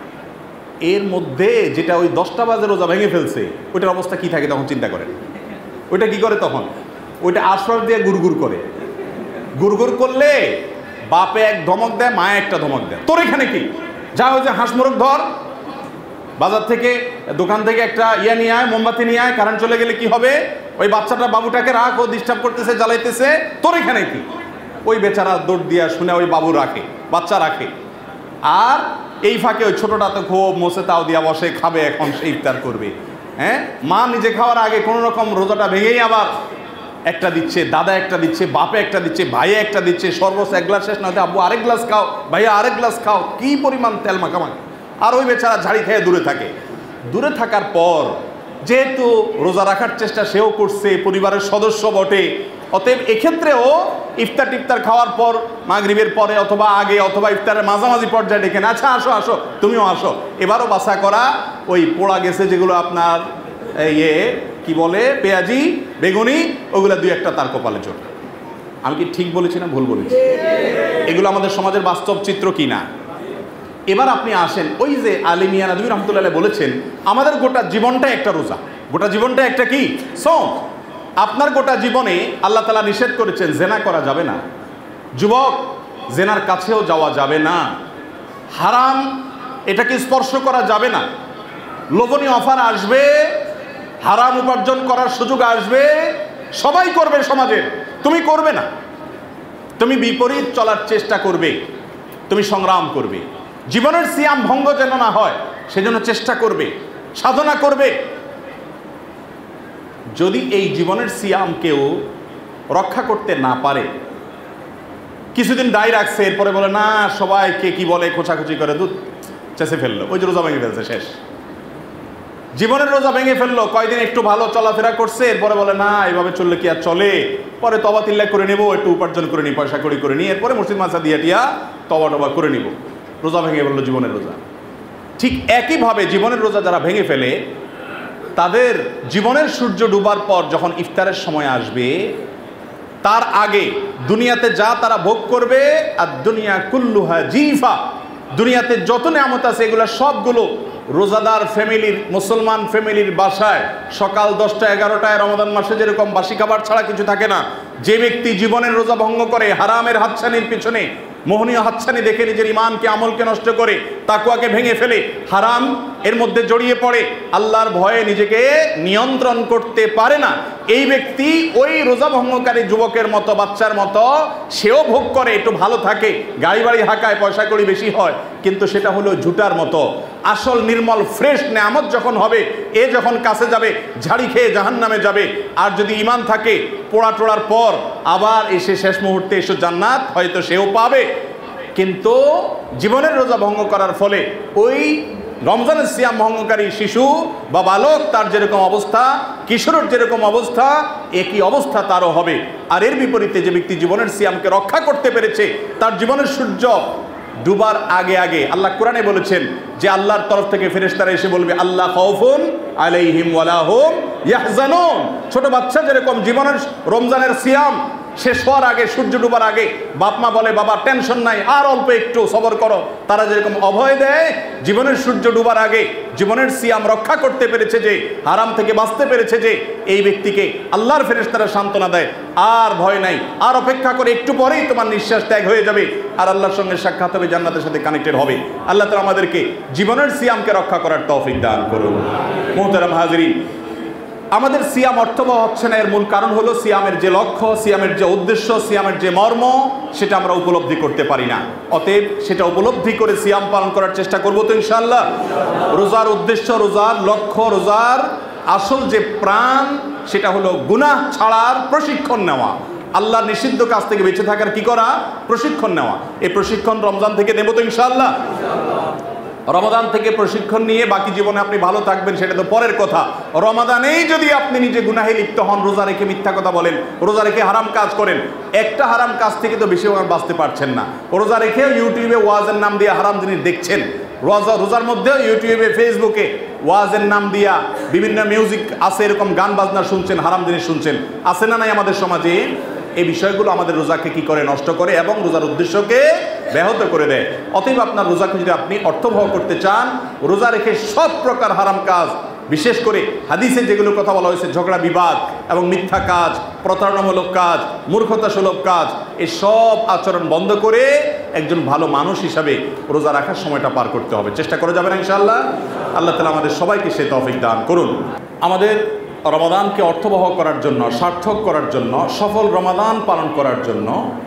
এর মধ্যে যেটা ওই দশটা বাজে রোজা ভেঙে ফেলছে, ওইটার অবস্থা কি থাকে তখন চিন্তা করেন। ওইটা কি করে তখন? ওইটা আশ্বাস দিয়ে গুড়গুড় করে, গুড়গুড় করলে বাপে এক ধমক দেয়, মায়ে একটা ধমক দেয়, তোর এখানে কি, যা হয়েছে হাঁস মোরগ ধর, বাজার থেকে দোকান থেকে একটা ইয়া নিয়ে আয়, মোমবাতি নিয়ে আয়, কারেন্ট চলে গেলে কি হবে? ওই বাচ্চাটা বাবুটাকে রাখ, ও ডিস্টার্ব করতেছে, জ্বালাইতেছে, তোর এখানে কি? ওই বেচারা দৌড় দিয়া শুনে ওই বাবু রাখে, বাচ্চা রাখে। আর এই ফাঁকে ওই ছোটটা তো খুব মোছে তাও দিয়া বসে, খাবে এখন, সে ইফতার করবে। হ্যাঁ, মা নিজে খাওয়ার আগে কোনো রকম রোজাটা ভেঙেই আবার একটা দিচ্ছে, দাদা একটা দিচ্ছে, বাপে একটা দিচ্ছে, ভাইয়ে একটা দিচ্ছে, সর্বোচ্চ এক গ্লাস শেষ না হতে আব্বু আরেক গ্লাস খাও, ভাইয়া আরেক গ্লাস খাও, কি পরিমাণ তেল মাখামাখি। আর ওই বেচারা ঝাড়ি খেয়ে দূরে থাকে। দূরে থাকার পর যেহেতু রোজা রাখার চেষ্টা সেও করছে, পরিবারের সদস্য বটে, অতএব এক্ষেত্রেও ইফতার টিফতার খাওয়ার পর মাগরিবের পরে অথবা আগে অথবা ইফতারের মাঝামাঝি পর্যায়ে ডেকে, আচ্ছা আসো আসো তুমিও আসো। এবারও বাসা করা ওই পোড়া গেছে যেগুলো আপনার ইয়ে কি বলে পেঁয়াজি বেগুনি, ওগুলো দুই একটা তার কপালে চোট। আমি কি ঠিক বলেছি না ভুল বলেছি? এগুলো আমাদের সমাজের বাস্তব চিত্র কি না? এবার আপনি আসেন, ওই যে আলী মিয়া নদভী রহমতুল্লাহ বলেছেন আমাদের গোটা জীবনটাই একটা রোজা, গোটা জীবনটা একটা কি সওম। আপনার গোটা জীবনে আল্লাহ তাআলা নিষেধ করেছেন জেনা করা যাবে না, যুবক জেনার কাছেও যাওয়া যাবে না, হারাম এটাকে স্পর্শ করা যাবে না, লোভনীয় অফার আসবে, হারাম উপার্জন করার সুযোগ আসবে, সবাই করবে সমাজের, তুমি করবে না, তুমি বিপরীত চলার চেষ্টা করবে, তুমি সংগ্রাম করবে, জীবনের সিয়াম ভঙ্গ যেন না হয় সেজন্য চেষ্টা করবে, সাধনা করবে। যদি এই জীবনের সিয়াম কেউ রক্ষা করতে না পারে, কিছুদিন দায় রাখছে, এরপরে বলে না সবাইকে কি বলে খোঁচাখুচি করে দুধ চেঁচে ফেললো, ওই যে রোজা ভেঙে ফেলছে, শেষ। জীবনের রোজা ভেঙে ফেললো, কয়দিন একটু ভালো চলাফেরা করছে, এরপরে বলে না এইভাবে চললে কি আর চলে, পরে তবা তিল্লা করে নেবো, একটু উপার্জন করে নিই, পয়সা কড়ি করে নিই, এরপরে মসজিদ মাসা দিয়া টিয়া তবা টবা করে নিব, রোজা ভেঙে ফেললো জীবনের রোজা। ঠিক একইভাবে জীবনের রোজা যারা ভেঙে ফেলে, তাদের জীবনের সূর্য ডুবার পর যখন ইফতারের সময় আসবে, তার আগে দুনিয়াতে যা তারা ভোগ করবে, আর দুনিয়া কুল্লুহা জিফা, দুনিয়াতে যত নিয়ামত আছে এগুলো সবগুলো রোজাদার ফ্যামিলির, মুসলমান ফ্যামিলির বাসায় সকাল দশটা এগারোটায় রমাদান মাসে যেরকম বাসি খাবার ছাড়া কিছু থাকে না, যে ব্যক্তি জীবনের রোজা ভঙ্গ করে হারামের হাতছানির পিছনে, মোহনীয় হাতছানি দেখে নিজের ইমানকে আমলকে নষ্ট করে, তাকওয়াকে ভেঙে ফেলে, হারাম এর মধ্যে জড়িয়ে পড়ে, আল্লাহর ভয়ে নিজেকে নিয়ন্ত্রণ করতে পারে না, এই ব্যক্তি ওই রোজা ভঙ্গকারী যুবকের মতো, বাচ্চার মতো, সেও ভোগ করে, একটু ভালো থাকে, গাড়ি বাড়ি হাঁকায়, পয়সা কড়ি বেশি হয়, কিন্তু সেটা হলো ঝুটার মতো। আসল নির্মল ফ্রেশ নেয়ামত যখন হবে, এ যখন কাছে যাবে ঝাড়ি খেয়ে জাহান্নামে যাবে। আর যদি ঈমান থাকে, পোড়া টোড়ার পর আবার এসে শেষ মুহূর্তে এসে জান্নাত হয়তো সেও পাবে। কিন্তু জীবনের রোজা ভঙ্গ করার ফলে ওই রমজানের সিয়াম ভঙ্গকারী শিশু বা বালক, তার যেরকম অবস্থা, কিশোরের যেরকম অবস্থা, একই অবস্থা তারও হবে। আর এর বিপরীতে যে ব্যক্তি জীবনের সিয়ামকে রক্ষা করতে পেরেছে, তার জীবনের সূর্য ডুবার আগে আগে আল্লাহ কোরআনে বলেছেন যে আল্লাহর তরফ থেকে ফেরেশতারা এসে বলবে আল্লাহ খাউফুন আলাইহিম ওয়ালা হুম ইয়াহজানুন। ছোট বাচ্চা যেরকম জীবনের রমজানের সিয়াম শেষ হওয়ার আগে, সূর্য ডুবার আগে বাপ মা বলে বাবা টেনশন নাই, আর অল্প একটু সবর করো, তারা যেরকম অভয় দেয়, জীবনের সূর্য ডুবার আগে জীবনের সিয়াম রক্ষা করতে পেরেছে যে, হারাম থেকে বাঁচতে পেরেছে যে, এই ব্যক্তিকে আল্লাহর ফেরেশতারা সান্ত্বনা দেয়, আর ভয় নাই, আর অপেক্ষা করে, একটু পরেই তোমার নিঃশ্বাস ত্যাগ হয়ে যাবে, আর আল্লাহর সঙ্গে সাক্ষাৎ হবে, জান্নাতের সাথে কানেক্টেড হবে। আল্লাহ তাআলা আমাদেরকে জীবনের সিয়ামকে রক্ষা করার তৌফিক দান করুন। মুহতারাম হাজিরিন, আমাদের সিয়াম অর্থবহ হচ্ছে না, এর মূল কারণ হলো সিয়ামের যে লক্ষ্য, সিয়ামের যে উদ্দেশ্য, সিয়ামের যে মর্ম, সেটা আমরা উপলব্ধি করতে পারি না। অতএব সেটা উপলব্ধি করে সিয়াম পালন করার চেষ্টা করবো তো ইনশাআল্লাহ। রোজার উদ্দেশ্য, রোজার লক্ষ্য, রোজার আসল যে প্রাণ, সেটা হলো গুনাহ ছাড়ার প্রশিক্ষণ নেওয়া, আল্লাহর নিষিদ্ধ কাজ থেকে বেঁচে থাকার কি করা, প্রশিক্ষণ নেওয়া। এই প্রশিক্ষণ রমজান থেকে নেব তো ইনশাআল্লাহ। রমাদান থেকে প্রশিক্ষণ নিয়ে বাকি জীবনে আপনি ভালো থাকবেন সেটা তো পরের কথা। রমাদানেই যদি আপনি নিজে গুনাহে লিপ্ত হন, রোজা রেখে মিথ্যা কথা বলেন, রোজা রেখে হারাম কাজ করেন, একটা হারাম কাজ থেকে তো বেশি বাঁচতে পারছেন না। রোজা রেখে ইউটিউবে ওয়াজের নাম দিয়ে হারাম জিনিস দেখছেন, রোজা রোজার মধ্যেও ইউটিউবে ফেসবুকে ওয়াজের নাম দিয়া বিভিন্ন মিউজিক আছে, এরকম গান বাজনা শুনছেন, হারাম জিনিস শুনছেন, আছে না নাই আমাদের সমাজে? এই বিষয়গুলো আমাদের রোজাকে কি করে, নষ্ট করে এবং রোজার উদ্দেশ্যকে ব্যাহত করে দেয়। অতএব আপনার রোজাকে যদি আপনি অর্থবহ করতে চান, রোজা রেখে সব প্রকার হারাম কাজ বিশেষ করে হাদিসে যেগুলো কথা বলা হয়েছে, ঝগড়া বিবাদ এবং মিথ্যা কাজ, প্রতারণামূলক কাজ, মূর্খতাসুলভ কাজ, এই সব আচরণ বন্ধ করে একজন ভালো মানুষ হিসাবে রোজা রাখার সময়টা পার করতে হবে। চেষ্টা করে যাবেন ইনশাআল্লাহ। আল্লাহ তাআলা আমাদের সবাইকে সে তৌফিক দান করুন। আমাদের রমাদানকে অর্থবহ করার জন্য, সার্থক করার জন্য, সফল রমাদান পালন করার জন্য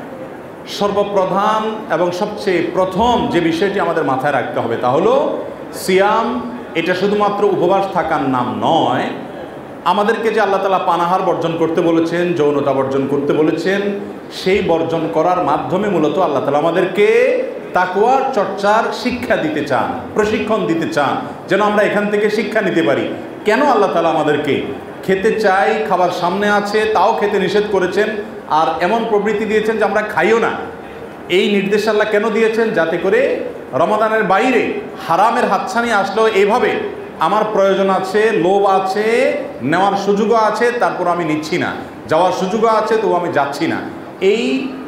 সর্বপ্রধান এবং সবচেয়ে প্রথম যে বিষয়টি আমাদের মাথায় রাখতে হবে তা হলো সিয়াম। এটা শুধুমাত্র উপবাস থাকার নাম নয়। আমাদেরকে যে আল্লাহ তাআলা পানাহার বর্জন করতে বলেছেন, যৌনতা বর্জন করতে বলেছেন, সেই বর্জন করার মাধ্যমে মূলত আল্লাহ তাআলা আমাদেরকে তাকওয়ার চর্চার শিক্ষা দিতে চান, প্রশিক্ষণ দিতে চান, যেন আমরা এখান থেকে শিক্ষা নিতে পারি। কেন আল্লাহ তাআলা আমাদেরকে খেতে চাই, খাবার সামনে আছে তাও খেতে নিষেধ করেছেন, আর এমন প্রবৃত্তি দিয়েছেন যে আমরা খাইও না? এই নির্দেশ আল্লাহ কেন দিয়েছেন? যাতে করে রমাদানের বাইরে হারামের হাতছানি আসলেও এইভাবে আমার প্রয়োজন আছে, লোভ আছে, নেওয়ার সুযোগও আছে, তারপর আমি নিচ্ছি না, যাওয়ার সুযোগও আছে তো আমি যাচ্ছি না, এই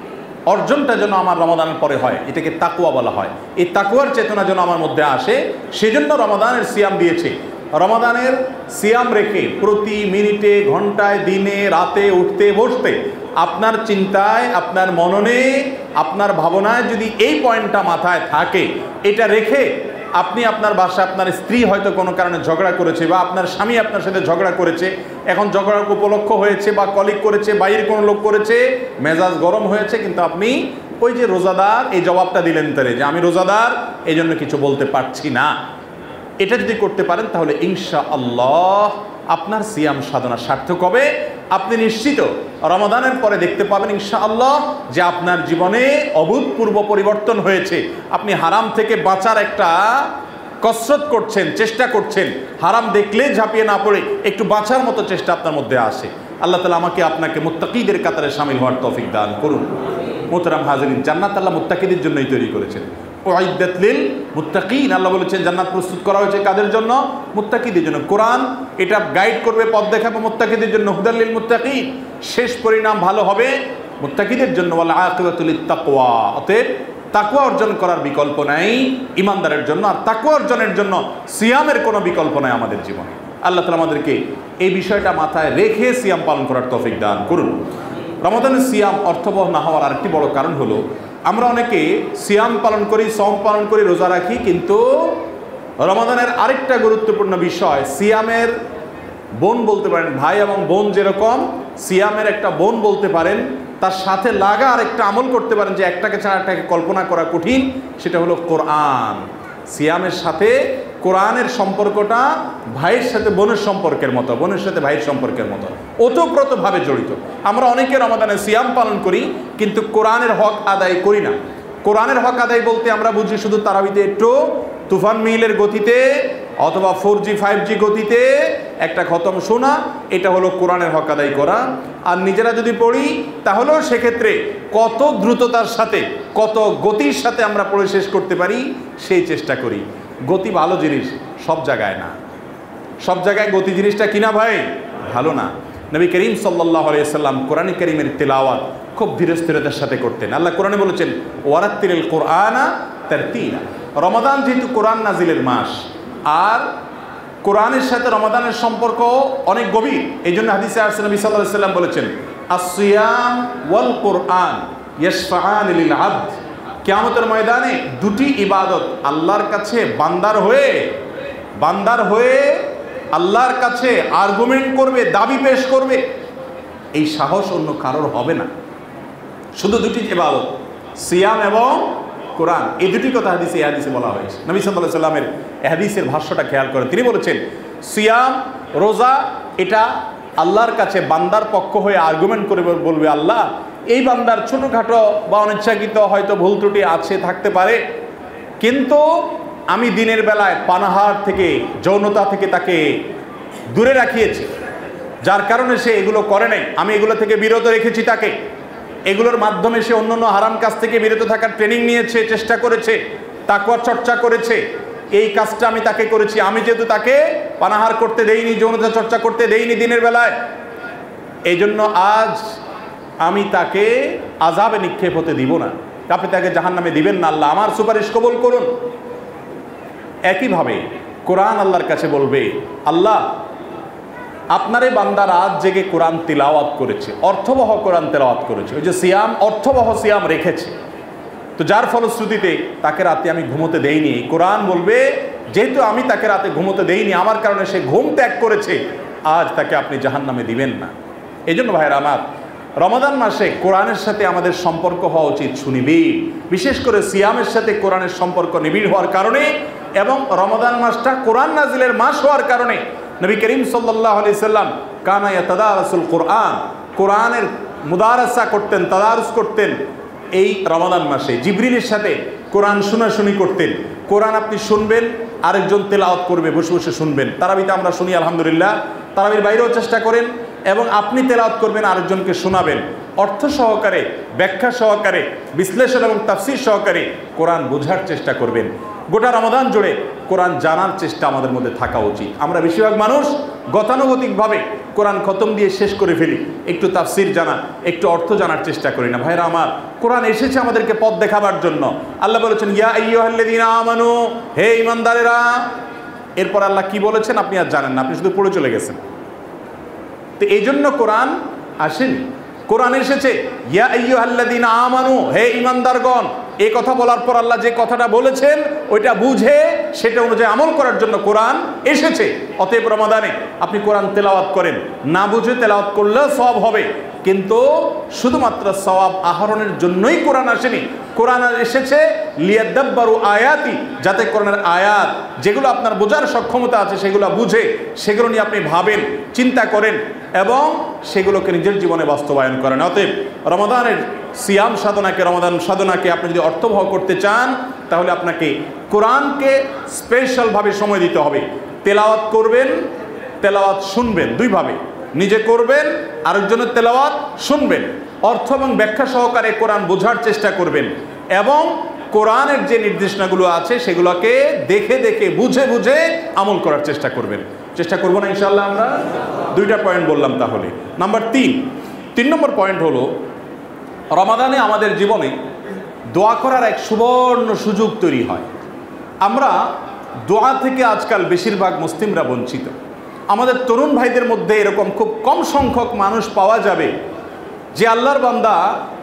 অর্জনটা যেন আমার রমাদানের পরে হয়, এটাকে তাকওয়া বলা হয়। এই তাকওয়ার চেতনা যেন আমার মধ্যে আসে, সেজন্য রমাদানের সিয়াম দিয়েছে। রমাদানের সিয়াম রেখে প্রতি মিনিটে, ঘন্টায়, দিনে, রাতে, উঠতে বসতে আপনার চিন্তায়, আপনার মননে, আপনার ভাবনায় যদি এই পয়েন্টটা মাথায় থাকে, এটা রেখে আপনি আপনার বাসায় আপনার স্ত্রী হয়তো কোনো কারণে ঝগড়া করেছে, বা আপনার স্বামী আপনার সাথে ঝগড়া করেছে, এখন ঝগড়ার উপলক্ষ হয়েছে, বা কলিগ করেছে, বাইরের কোনো লোক করেছে, মেজাজ গরম হয়েছে, কিন্তু আপনি ওই যে রোজাদার এই জবাবটা দিলেন তারে যে আমি রোজাদার, এই জন্য কিছু বলতে পারছি না। এটা যদি করতে পারেন তাহলে ইনশাআল্লাহ আপনার সিয়াম সাধনা সার্থক হবে। আপনি নিশ্চিত রমাদানের পরে দেখতে পাবেন ইনশাআল্লাহ যে আপনার জীবনে অভূতপূর্ব পরিবর্তন হয়েছে। আপনি হারাম থেকে বাঁচার একটা কসরত করছেন, চেষ্টা করছেন, হারাম দেখলে ঝাঁপিয়ে না পড়ে একটু বাঁচার মতো চেষ্টা আপনার মধ্যে আসে। আল্লাহ তাআলা আমাকে আপনাকে মুত্তাকিদের কাতারে শামিল হওয়ার তৌফিক দান করুন। মোহতারাম হাজিরিন, জান্নাত আল্লাহ মুত্তাকিদের জন্যই তৈরি করেছেন। উইদ্দাত লিল মুত্তাকিন, আল্লাহ বলেছেন জান্নাত প্রস্তুত করা হয়েছে কাদের জন্য? মুত্তাকিদের জন্য। কোরআন এটা গাইড করবে, পথ দেখাবে মুত্তাকিদের জন্য, হুদাল লিল মুত্তাকিন। শেষ পরিণাম ভালো হবে মুত্তাকিদের জন্য। ওয়াল আকিবাতু লিত তাকওয়া, অতএব তাকওয়া অর্জন করার বিকল্প নাই ইমানদারের জন্য, আর তাকওয়া অর্জনের জন্য সিয়ামের কোনো বিকল্প নাই আমাদের জীবনে। আল্লাহ তাআলা আমাদেরকে এই বিষয়টা মাথায় রেখে সিয়াম পালন করার তৌফিক দান করুন। রমাদানের সিয়াম অর্থবহ না হওয়ার আরেকটি বড় কারণ হলো আমরা অনেকে সিয়াম পালন করি, সওম পালন করি, রোজা রাখি, কিন্তু রমাদানের আরেকটা গুরুত্বপূর্ণ বিষয়, সিয়ামের বোন বলতে পারেন, ভাই এবং বোন যেরকম সিয়ামের একটা বোন বলতে পারেন, তার সাথে লাগা আরেকটা আমল করতে পারেন যে একটাকে ছাড়া একটাকে কল্পনা করা কঠিন, সেটা হলো কোরআন। সিয়ামের সাথে কোরআনের সম্পর্কটা ভাইয়ের সাথে বোনের সম্পর্কের মতো, বোনের সাথে ভাইয়ের সম্পর্কের মতো ওতপ্রোতভাবে জড়িত। আমরা অনেকে রমাদানে সিয়াম পালন করি কিন্তু কোরআনের হক আদায় করি না। কোরআনের হক আদায় বলতে আমরা বুঝি শুধু তারাবিতে একটু তুফান মিলের গতিতে অথবা ফোর জি ফাইভ জি গতিতে একটা খতম শোনা, এটা হলো কোরআনের হক আদায় করা। আর নিজেরা যদি পড়ি তাহলেও সেক্ষেত্রে কত দ্রুততার সাথে, কত গতির সাথে আমরা পড়ে শেষ করতে পারি সেই চেষ্টা করি। গতি ভালো জিনিস, সব জায়গায় না, সব জায়গায় গতি জিনিসটা কিনা ভাই ভালো না। নবী করিম সাল্লাল্লাহু আলাইহি সাল্লাম কোরআন কারীমের তেলাওয়াত খুব ধীরস্থিরতার সাথে করতেন। আল্লাহ কোরআনে বলেছেন ওয়ারাত্তিলিল কুরআনা তারতিলা। রমাদান যেহেতু কোরআন নাজিলের মাস, আর কোরআনের সাথে রমাদানের সম্পর্ক অনেক গভীর, এই জন্য হাদিসে আসছে নবী সাল্লাল্লাহু আলাইহি সাল্লাম বলেছেন আসসিয়াম ওয়াল কুরআন ইয়াশফাআন লিল আবদ। কিয়ামতের ময়দানে দুটি ইবাদত আল্লাহর কাছে বান্দার হয়ে বান্দার হয়ে আল্লাহর কাছে আর্গুমেন্ট করবে, দাবি পেশ করবে, এই সাহস অন্য কারোর হবে না। শুধু দুটি ইবাদত, সিয়াম এবং কোরআন, এই দুটি কথা হাদিসে এই হাদিসে বলা হয়েছে। নবী সাল্লাল্লাহু আলাইহি সাল্লামের এই হাদিসের ভাষ্যটা খেয়াল করেন, তিনি বলেছেন সিয়াম রোজা এটা আল্লাহর কাছে বান্দার পক্ষ হয়ে আর্গুমেন্ট করে বলবে, আল্লাহ এই বান্দার ছোটোখাটো বা অনিচ্ছাকৃত হয়তো ভুল ত্রুটি আছে, থাকতে পারে, কিন্তু আমি দিনের বেলায় পানাহার থেকে, যৌনতা থেকে তাকে দূরে রাখিয়েছি, যার কারণে সে এগুলো করে নাই, আমি এগুলো থেকে বিরত রেখেছি তাকে। এগুলোর মাধ্যমে সে অন্যান্য হারাম কাজ থেকে বিরত থাকার ট্রেনিং নিয়েছে, চেষ্টা করেছে, তাকওয়ার চর্চা করেছে, এই কাজটা আমি তাকে করেছি। আমি যেহেতু তাকে পানাহার করতে দেইনি, যৌনতা চর্চা করতে দেইনি দিনের বেলায়, এই জন্য আজ আমি তাকে আযাবে নিক্ষেপ হতে দিব না, আপনি তাকে জাহান্নামে দিবেন না, আল্লাহ আমার সুপারিশ কবুল করুন। একইভাবে কোরআন আল্লাহর কাছে বলবে, আল্লাহ আপনারে বান্দা রাত জেগে কোরআন তিলাওয়াত করেছে, অর্থবহ কোরআন তেলাওয়াত করেছে, ওই যে সিয়াম, অর্থবহ সিয়াম রেখেছে, তো যার ফলশ্রুতিতে তাকে রাতে আমি ঘুমোতে দেইনি। কোরআন বলবে, যেহেতু আমি তাকে রাতে ঘুমোতে দেইনি, আমার কারণে সে ঘুম ত্যাগ করেছে, আজ তাকে আপনি জাহান্নামে দিবেন না। এই জন্য ভাইয়েরা আমার, রমাদান মাসে কোরআনের সাথে আমাদের সম্পর্ক হওয়া উচিত সুনিবিড়, বিশেষ করে সিয়ামের সাথে কোরআনের সম্পর্ক নিবিড় হওয়ার কারণে এবং রমাদান মাসটা কোরআন নাজিলের মাস হওয়ার কারণে নবী করিম সাল্লাল্লাহু আলাইহি সাল্লাম কানা ইয়াতাদারাসুল কোরআন, কোরআনের মুদারাসা করতেন, তাদারুস করতেন এই রমাদান মাসে। জিবরিলের সাথে কোরআন শোনাশুনি করতেন। কোরআন আপনি শুনবেন, আরেকজন তেলাওয়াত করবে, বসে বসে শুনবেন। তারাবিতে আমরা শুনি আলহামদুলিল্লাহ, তারাবির বাইরেও চেষ্টা করেন, এবং আপনি তেলাওয়াত করবেন, আরেকজনকে শোনাবেন, অর্থ সহকারে, ব্যাখ্যা সহকারে, বিশ্লেষণ এবং তাফসীর সহকারে কোরআন বোঝার চেষ্টা করবেন। গোটা রমাদান জুড়ে কোরআন জানার চেষ্টা আমাদের মধ্যে থাকা উচিত। আমরা বেশিরভাগ মানুষ গতানুগতিকভাবে কোরআন খতম দিয়ে শেষ করে ফেলি, একটু তাফসীর জানা, একটু অর্থ জানার চেষ্টা করি না। ভাইরা আমার, কোরআন এসেছে আমাদেরকে পথ দেখাবার জন্য। আল্লাহ বলেছেন, ইয়া আইয়ুহাল্লাযীনা আমানু, হে ঈমানদারেরা। এরপর আল্লাহ কি বলেছেন আপনি আর জানেন না, আপনি শুধু পড়ে চলে গেছেন। তো এই জন্য কোরআন আসেনি, কোরআন এসেছে ইয়া আইয়ুহাল্লাযীনা আমানু, হে ঈমানদারগণ। এই কথা বলার পর আল্লাহ যে কথাটা বলেছেন ওইটা বুঝে সেটা অনুযায়ী আমল করার জন্য কোরআন এসেছে। অতএব রমাদানে আপনি কোরআন তেলাওয়াত করেন, না বুঝে তেলাওয়াত করলেও সওয়াব হবে, কিন্তু শুধুমাত্র সওয়াব আহরণের জন্যই কোরআন আসেনি। কোরআন এসেছে লিয়াদাব্বারু আয়াতি, যাতে কোরআনের আয়াত যেগুলো আপনার বোঝার সক্ষমতা আছে সেগুলো বুঝে সেগুলো নিয়ে আপনি ভাবেন, চিন্তা করেন এবং সেগুলোকে নিজের জীবনে বাস্তবায়ন করেন। অতএব রমাদানের সিয়াম সাধনাকে, রমাদান সাধনাকে আপনি যদি অর্থবহ করতে চান, তাহলে আপনাকে কোরআনকে স্পেশালভাবে সময় দিতে হবে। তেলাওয়াত করবেন, তেলাওয়াত শুনবেন, দুইভাবে, নিজে করবেন, আরেকজনের তেলাওয়াত শুনবেন, অর্থ এবং ব্যাখ্যা সহকারে কোরআন বোঝার চেষ্টা করবেন এবং কোরআনের যে নির্দেশনাগুলো আছে সেগুলোকে দেখে দেখে বুঝে বুঝে আমল করার চেষ্টা করবেন। চেষ্টা করবো না ইনশাআল্লাহ? আমরা দুইটা পয়েন্ট বললাম। তাহলে নাম্বার তিন তিন নম্বর পয়েন্ট হলো, রমাদানে আমাদের জীবনে দোয়া করার এক সুবর্ণ সুযোগ তৈরি হয়। আমরা দোয়া থেকে আজকাল বেশিরভাগ মুসলিমরা বঞ্চিত। আমাদের তরুণ ভাইদের মধ্যে এরকম খুব কম সংখ্যক মানুষ পাওয়া যাবে যে আল্লাহর বান্দা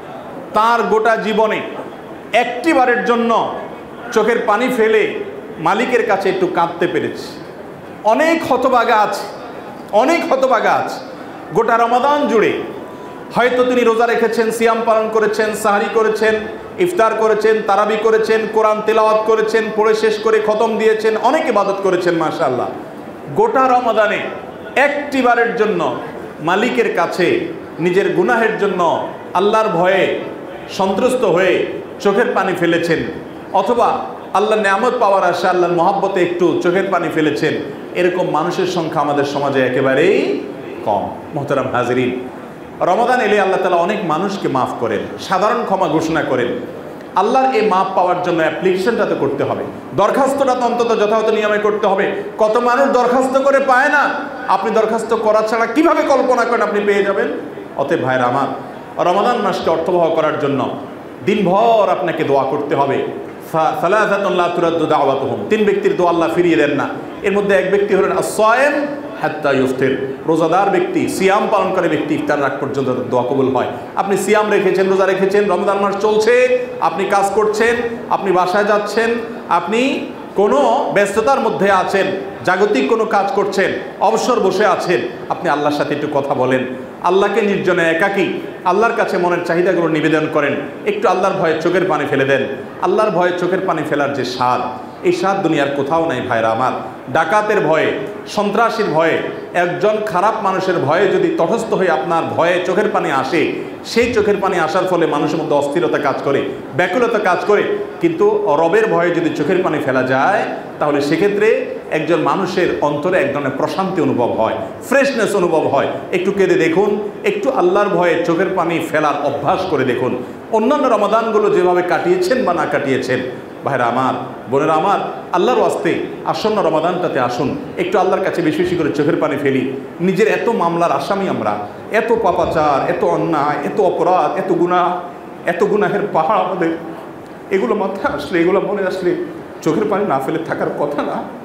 তার গোটা জীবনে একটি বারের জন্য চোখের পানি ফেলে মালিকের কাছে একটু কাঁদতে পেরেছে। অনেক হতভাগা আছে, অনেক হতভাগা আছে গোটা রমাদান জুড়ে। হয়তো তিনি রোজা রেখেছেন, সিয়াম পালন করেছেন, সাহারি করেছেন, ইফতার করেছেন, তারাবি করেছেন, কোরআন তেলাওয়াত করেছেন, পড়ে শেষ করে খতম দিয়েছেন, অনেক ইবাদত করেছেন মাশাআল্লাহ। গোটা রমাদানে একটি বারের জন্য মালিকের কাছে নিজের গুনাহের জন্য আল্লাহর ভয়ে সন্ত্রস্ত হয়ে চোখের পানি ফেলেছেন, অথবা আল্লাহর নিয়ামত পাওয়ার আশা, আল্লাহর মহব্বতে একটু চোখের পানি ফেলেছেন, এরকম মানুষের সংখ্যা আমাদের সমাজে একেবারেই কম। মোহতারাম হাজিরিন, রমাদান এলে আল্লাহ তাআলা অনেক মানুষকে মাফ করেন, সাধারণ ক্ষমা ঘোষণা করেন। আল্লাহর এই মাপ পাওয়ার জন্য অ্যাপ্লিকেশনটা তো করতে হবে, দরখাস্তটা তো অন্তত যথাযথ নিয়মে করতে হবে। কত মানুষ দরখাস্ত করে পায় না, আপনি দরখাস্ত করা ছাড়া কিভাবে কল্পনা করেন আপনি পেয়ে যাবেন? অতএব ভাইরা আমার, রমাদান মাসকে অর্থবহ করার জন্য দিনভর আপনাকে দোয়া করতে হবে। সালাসাতুন লা তুরাদ্দু দাওয়াতুহুম, তিন ব্যক্তির দোয়া আল্লাহ ফিরিয়ে দেন না। এর মধ্যে এক ব্যক্তি হলেন আস-সায়েম হাত্তা ইফতির, রোজাদার ব্যক্তি, সিয়াম পালন করে ব্যক্তি ইফতার রাত পর্যন্ত দোয়া কবুল হয়। আপনি সিয়াম রেখেছেন, রোজা রেখেছেন, রমজান মাস চলছে, আপনি কাজ করছেন, আপনি বাসায় যাচ্ছেন, আপনি কোনো ব্যস্ততার মধ্যে আছেন, জাগতিক কোনো কাজ করছেন, অবসর বসে আছেন, আপনি আল্লাহর সাথে একটু কথা বলেন, আল্লাহকে নির্জনে একাকী আল্লাহর কাছে মনের চাহিদাগুলো নিবেদন করেন, একটু আল্লাহর ভয়ে চোখের পানি ফেলে দেন। আল্লাহর ভয়ে চোখের পানি ফেলার যে স্বাদ, এই স্বাদ দুনিয়ার কোথাও নাই ভাইরা আমার। ডাকাতের ভয়ে, সন্ত্রাসীর ভয়ে, একজন খারাপ মানুষের ভয়ে যদি তটস্থ হয়ে আপনার ভয়ে চোখের পানি আসে, সেই চোখের পানি আসার ফলে মানুষের মধ্যে অস্থিরতা কাজ করে, ব্যাকুলতা কাজ করে, কিন্তু রবের ভয়ে যদি চোখের পানি ফেলা যায়, তাহলে সেক্ষেত্রে একজন মানুষের অন্তরে এক ধরনের প্রশান্তি অনুভব হয়, ফ্রেশনেস অনুভব হয়। একটু কেঁদে দেখুন, একটু আল্লাহর ভয়ে চোখের পানি ফেলার অভ্যাস করে দেখুন। অন্যান্য রমাদানগুলো যেভাবে কাটিয়েছেন বা না কাটিয়েছেন, ভাইরা আমার, বোনেরা আমার, আল্লাহর ওয়াস্তে আসন্ন রমাদানটাতে আসুন, একটু আল্লাহর কাছে বেশি বেশি করে চোখের পানি ফেলি। নিজের এত মামলার আসামি আমরা, এত পাপাচার, এত অন্যায়, এত অপরাধ, এত গুনাহ, এত গুনাহের পাহাড় আমাদের, এগুলো মাথায় আসলে, এগুলো মনে আসলে চোখের পানি না ফেলে থাকার কথা না।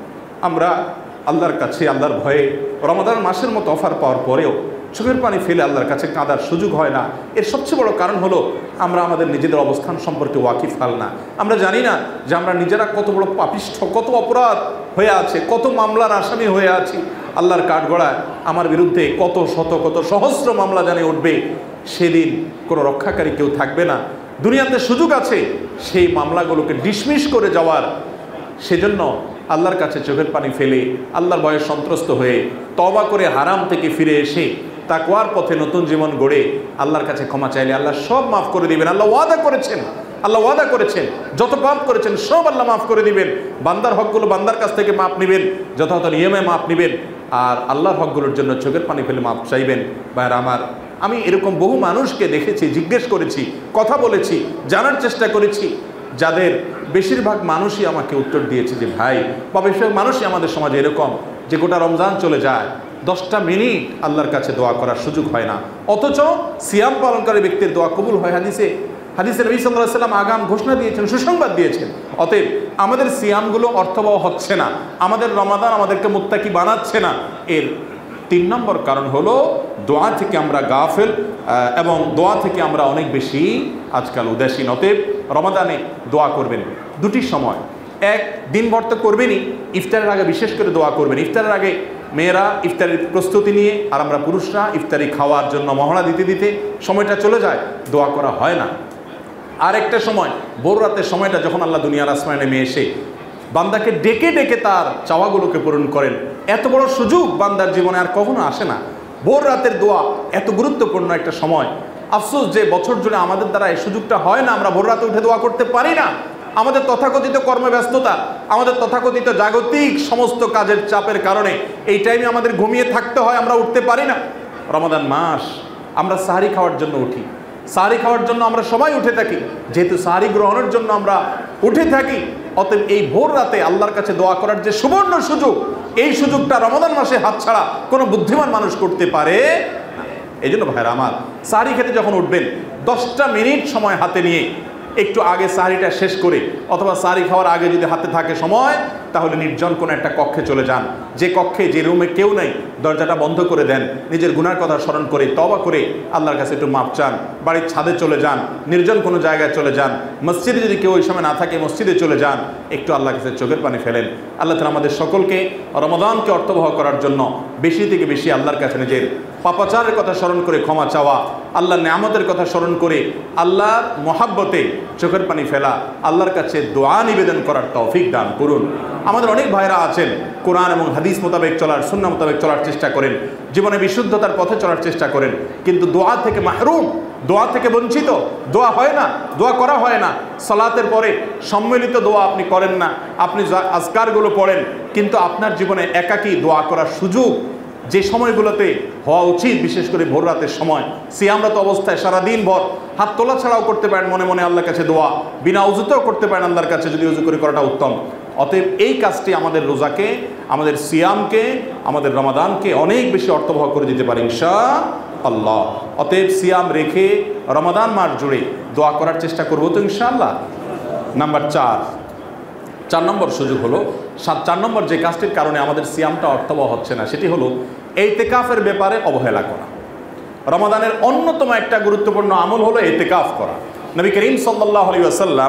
আমরা আল্লাহর কাছে আল্লাহর ভয়ে রমাদান মাসের মতো অফার পাওয়ার পরেও চোখের পানি ফেলে আল্লাহর কাছে কাঁদার সুযোগ হয় না। এর সবচেয়ে বড় কারণ হলো আমরা আমাদের নিজেদের অবস্থান সম্পর্কে ওয়াকিফ হাল না। আমরা জানি না যে আমরা নিজেরা কত বড় পাপিষ্ঠ, কত অপরাধ হয়ে আছে, কত মামলার আসামি হয়ে আছি। আল্লাহর কাঠগড়ায় আমার বিরুদ্ধে কত শত কত সহস্র মামলা জানে উঠবে, সেদিন কোনো রক্ষাকারী কেউ থাকবে না। দুনিয়াতে সুযোগ আছে সেই মামলাগুলোকে ডিসমিস করে যাওয়ার। সেজন্য আল্লাহর কাছে চোখের পানি ফেলে আল্লাহর ভয়ে সন্ত্রস্ত হয়ে তওবা করে হারাম থেকে ফিরে এসে তাকওয়ার পথে নতুন জীবন গড়ে আল্লাহর কাছে ক্ষমা চাইলে আল্লাহ সব মাফ করে দিবেন। আল্লাহ ওয়াদা করেছেন, আল্লাহ ওয়াদা করেছেন যত পাপ করেছেন সব আল্লাহ মাফ করে দিবেন। বান্দার হকগুলো বান্দার কাছ থেকে মাপ নেবেন, যথাযথ নিয়মে মাপ নেবেন, আর আল্লাহর হকগুলোর জন্য চোখের পানি ফেলে মাপ চাইবেন। ভাইয়ের আমার, আমি এরকম বহু মানুষকে দেখেছি, জিজ্ঞেস করেছি, কথা বলেছি, জানার চেষ্টা করেছি, যাদের বেশিরভাগ মানুষই আমাকে উত্তর দিয়েছে যে ভাই, বা বেশিরভাগ মানুষই আমাদের সমাজে এরকম যে গোটা রমজান চলে যায়, দশটা মিনিট আল্লাহর কাছে দোয়া করার সুযোগ হয় না, অথচ সিয়াম পালনকারী ব্যক্তির দোয়া কবুল হয়। হাদিসে হাদিসে নবী সাল্লাল্লাহু আলাইহি ওয়াসাল্লাম আগাম ঘোষণা দিয়েছেন, সুসংবাদ দিয়েছেন। অতএব আমাদের সিয়ামগুলো অর্থবহ হচ্ছে না, আমাদের রমাদান আমাদেরকে মুত্তাকি বানাচ্ছে না। এর তিন নম্বর কারণ হলো দোয়া থেকে আমরা গাফেল এবং দোয়া থেকে আমরা অনেক বেশি আজকাল উদাসীন। অতএব রমাদানে দোয়া করবেন দুটি সময়, এক দিনভর তো করবেনই, ইফতারের আগে বিশেষ করে দোয়া করবেন। ইফতারের আগে মেয়েরা ইফতারের প্রস্তুতি নিয়ে আর আমরা পুরুষরা ইফতারি খাওয়ার জন্য মহড়া দিতে দিতে সময়টা চলে যায়, দোয়া করা হয় না। আর একটা সময় ভোর রাতের সময়টা যখন আল্লাহ দুনিয়ার আসমানে নেমে এসে বান্দাকে ডেকে ডেকে তার চাওয়াগুলোকে পূরণ করেন, এত বড় সুযোগ বান্দার জীবনে আর কখনো আসে না। ভোর রাতের দোয়া এত গুরুত্বপূর্ণ একটা সময়। আফসোস যে বছর জুড়ে আমাদের দ্বারা এই সুযোগটা হয় না, আমরা ভোর রাতে উঠে দোয়া করতে পারি না। আমাদের তথাকথিত কর্মব্যস্ততা, আমাদের তথাকথিত জাগতিক সমস্ত কাজের চাপের কারণে এই টাইমে আমাদের ঘুমিয়ে থাকতে হয়, আমরা উঠতে পারি না। রমাদান মাস আমরা সাহারি খাওয়ার জন্য উঠি, সাহারি খাওয়ার জন্য আমরা সবাই উঠে থাকি, যেহেতু সাহারি গ্রহণের জন্য আমরা উঠে থাকি। অতএব এই ভোর রাতে আল্লাহর কাছে দোয়া করার যে সুবর্ণ সুযোগ, এই সুযোগটা রমাদান মাসে হাতছাড়া কোনো বুদ্ধিমান মানুষ করতে পারে না। এই জন্য ভাইরা আমার, সাহারি খেতে যখন উঠবেন দশটা মিনিট সময় হাতে নিয়ে একটু আগে সাহারিটা শেষ করে, অথবা সাহারি খাওয়ার আগে যদি হাতে থাকে সময়, তাহলে নির্জন কোনো একটা কক্ষে চলে যান। যে কক্ষে, যে রুমে কেউ নেই, দরজাটা বন্ধ করে দেন, নিজের গুনার কথা স্মরণ করে তওবা করে আল্লাহর কাছে একটু মাপ চান। বাড়ির ছাদে চলে যান, নির্জন কোনো জায়গায় চলে যান, মসজিদে যদি কেউ ওই সময় না থাকে মসজিদে চলে যান, একটু আল্লাহর কাছে চোখের পানি ফেলেন। আল্লাহ তাআলা আমাদের সকলকে রমাদানকে অর্থবহ করার জন্য বেশি থেকে বেশি আল্লাহর কাছে নিজের পাপাচারের কথা স্মরণ করে ক্ষমা চাওয়া, আল্লাহর নেয়ামতের কথা স্মরণ করে আল্লাহর মহাব্বতে চোখের পানি ফেলা, আল্লাহর কাছে দোয়া নিবেদন করার তৌফিক দান করুন। আমাদের অনেক ভাইরা আছেন কোরআন এবং হাদিস মোতাবেক চলার, সুন্নাহ মোতাবেক চলার চেষ্টা করেন, জীবনে বিশুদ্ধতার পথে চলার চেষ্টা করেন, কিন্তু দোয়া থেকে মাহরুম, দোয়া থেকে বঞ্চিত, দোয়া হয় না, দোয়া করা হয় না। সালাতের পরে সম্মিলিত দোয়া আপনি করেন না, আপনি আজকারগুলো পড়েন, কিন্তু আপনার জীবনে একাকী দোয়া করার সুযোগ যে সময়গুলোতে হওয়া উচিত, বিশেষ করে ভোর রাতের সময়, সিয়ামরত অবস্থায় সারাদিন ভর হাত তোলা ছাড়াও করতে পারেন মনে মনে আল্লাহর কাছে দোয়া, বিনা উজুতেও করতে পারেন আল্লাহর কাছে, যদি উজু করে করাটা উত্তম। অতএব এই কাজটি আমাদের রোজাকে, আমাদের সিয়ামকে, আমাদের রমাদানকে অনেক বেশি অর্থবহ করে দিতে পারে ইনশাআল্লাহ। অতএব সিয়াম রেখে রমাদান মাস জুড়ে দোয়া করার চেষ্টা করবো তো ইনশাআল্লাহ। নাম্বার চার চার নম্বর সুযোগ হলো, সাত চার নম্বর যে কাজটির কারণে আমাদের সিয়ামটা অর্থবহ হচ্ছে না, সেটি হলো ইতিকাফের ব্যাপারে অবহেলা করা। রমাদানের অন্যতম একটা গুরুত্বপূর্ণ আমল হলো ইতিকাফ করা। নবী করিম সাল্লাল্লাহু আলাইহি ওয়াসাল্লাম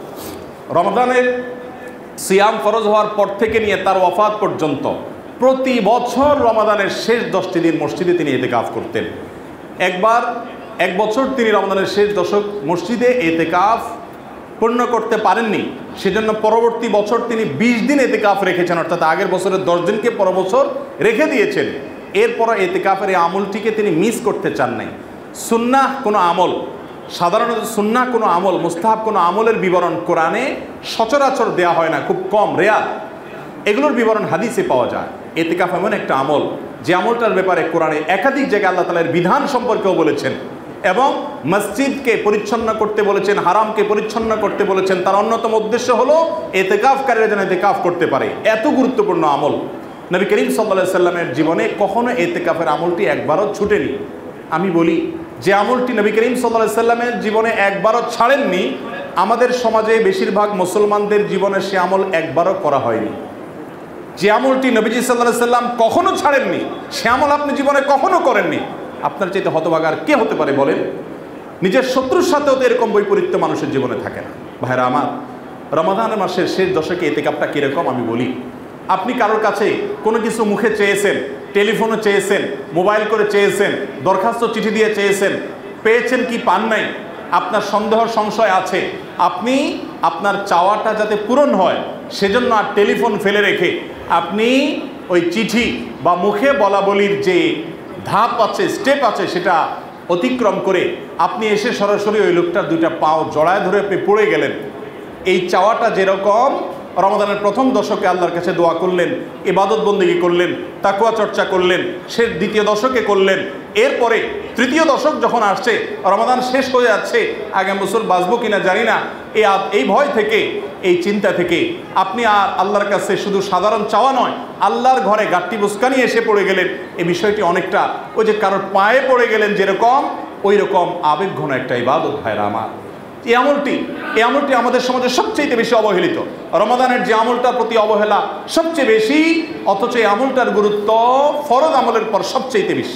রমাদানের সিয়াম ফরজ হওয়ার পর থেকে নিয়ে তার ওয়াফাত পর্যন্ত প্রতি বছর রমাদানের শেষ দশটি দিন মসজিদে তিনি ইতিকাফ করতেন। একবার এক বছর তিনি রমাদানের শেষ দশক মসজিদে ইতিকাফ পূর্ণ করতে পারেননি, সেজন্য পরবর্তী বছর তিনি বিশ দিন ইতিকাফ রেখেছেন, অর্থাৎ আগের বছরের দশ দিনকে পর বছর রেখে দিয়েছেন। এরপর ইতিকাফের এই আমলটিকে তিনি মিস করতে চান নাই। সুন্নাহ কোনো আমল, সাধারণত সুন্নাহ কোনো আমল, মুস্তাহাব কোনো আমলের বিবরণ কোরআনে সচরাচর দেয়া হয় না, খুব কম, রেয়ার। এগুলোর বিবরণ হাদিসে পাওয়া যায়। ইতিকাফ এমন একটা আমল যে আমলটার ব্যাপারে কোরআনে একাধিক জায়গায় আল্লাহ তাআলার বিধান সম্পর্কেও বলেছেন, এবং মসজিদকে পরিচ্ছন্ন করতে বলেছেন, হারামকে পরিচ্ছন্ন করতে বলেছেন। তার অন্যতম উদ্দেশ্য হলো ইতিকাফকারীরা যেন ইতিকাফ করতে পারে। এত গুরুত্বপূর্ণ আমল নবী করিম সাল্লাল্লাহু আলাইহি সাল্লামের জীবনে কখনো ইতিকাফের আমলটি একবারও ছুটেনি। আমি বলি, যে আমলটি নবী করিম সাল্লাল্লাহু আলাইহি সাল্লামের জীবনে একবারও ছাড়েননি, আমাদের সমাজে বেশিরভাগ মুসলমানদের জীবনে সে আমল একবারও করা হয়নি। যে আমলটি নবীজি সাল্লাল্লাহু আলাইহি সাল্লাম কখনো ছাড়েননি, সে আমল আপনি জীবনে কখনো করেননি, আপনার চাইতে হতভাগা আর কে হতে পারে বলেন? নিজের শত্রুর সাথেও তো এরকম বৈপরীত্য মানুষের জীবনে থাকে না। ভাইরা আমার, রমাদানের মাসের শেষ দশকে ইতিকাফটা কীরকম আমি বলি। আপনি কারোর কাছে কোনো কিছু মুখে চেয়েছেন, টেলিফোনে চেয়েছেন, মোবাইল করে চেয়েছেন, দরখাস্ত চিঠি দিয়ে চেয়েছেন, পেয়েছেন কি পান নাই, আপনার সন্দেহ সংশয় আছে, আপনি আপনার চাওয়াটা যাতে পূরণ হয় সেজন্য আর টেলিফোন ফেলে রেখে আপনি ওই চিঠি বা মুখে বলা বলির যে ধাপ আছে, স্টেপ আছে, সেটা অতিক্রম করে আপনি এসে সরাসরি ওই লোকটার দুইটা পাও জড়ায় ধরে আপনি পড়ে গেলেন। এই চাওয়াটা যেরকম রমাদানের প্রথম দশকে আল্লাহর কাছে দোয়া করলেন, ইবাদত বন্দেগী করলেন, তাকওয়া চর্চা করলেন, সে দ্বিতীয় দশকে করলেন, এরপরে তৃতীয় দশক যখন আসছে, রমাদান শেষ হয়ে যাচ্ছে, আগামী বছর বাঁচবো কিনা জানি না, এই এই ভয় থেকে, এই চিন্তা থেকে আপনি আর আল্লাহর কাছে শুধু সাধারণ চাওয়া নয়, আল্লাহর ঘরে গাঁটটি বুসকানি এসে পড়ে গেলেন। এই বিষয়টি অনেকটা ওই যে কারোর পায়ে পড়ে গেলেন যেরকম, ওই রকম আবেগঘন একটা ইবাদত। ভাইরা আমার, এই আমলটি এই আমলটি আমাদের সমাজে সবচেয়ে বেশি অবহেলিত। রমাদানের যে আমলটার প্রতি অবহেলা সবচেয়ে বেশি, অথচ এই আমলটার গুরুত্ব ফরজ আমলের পর সবচেয়ে বেশি।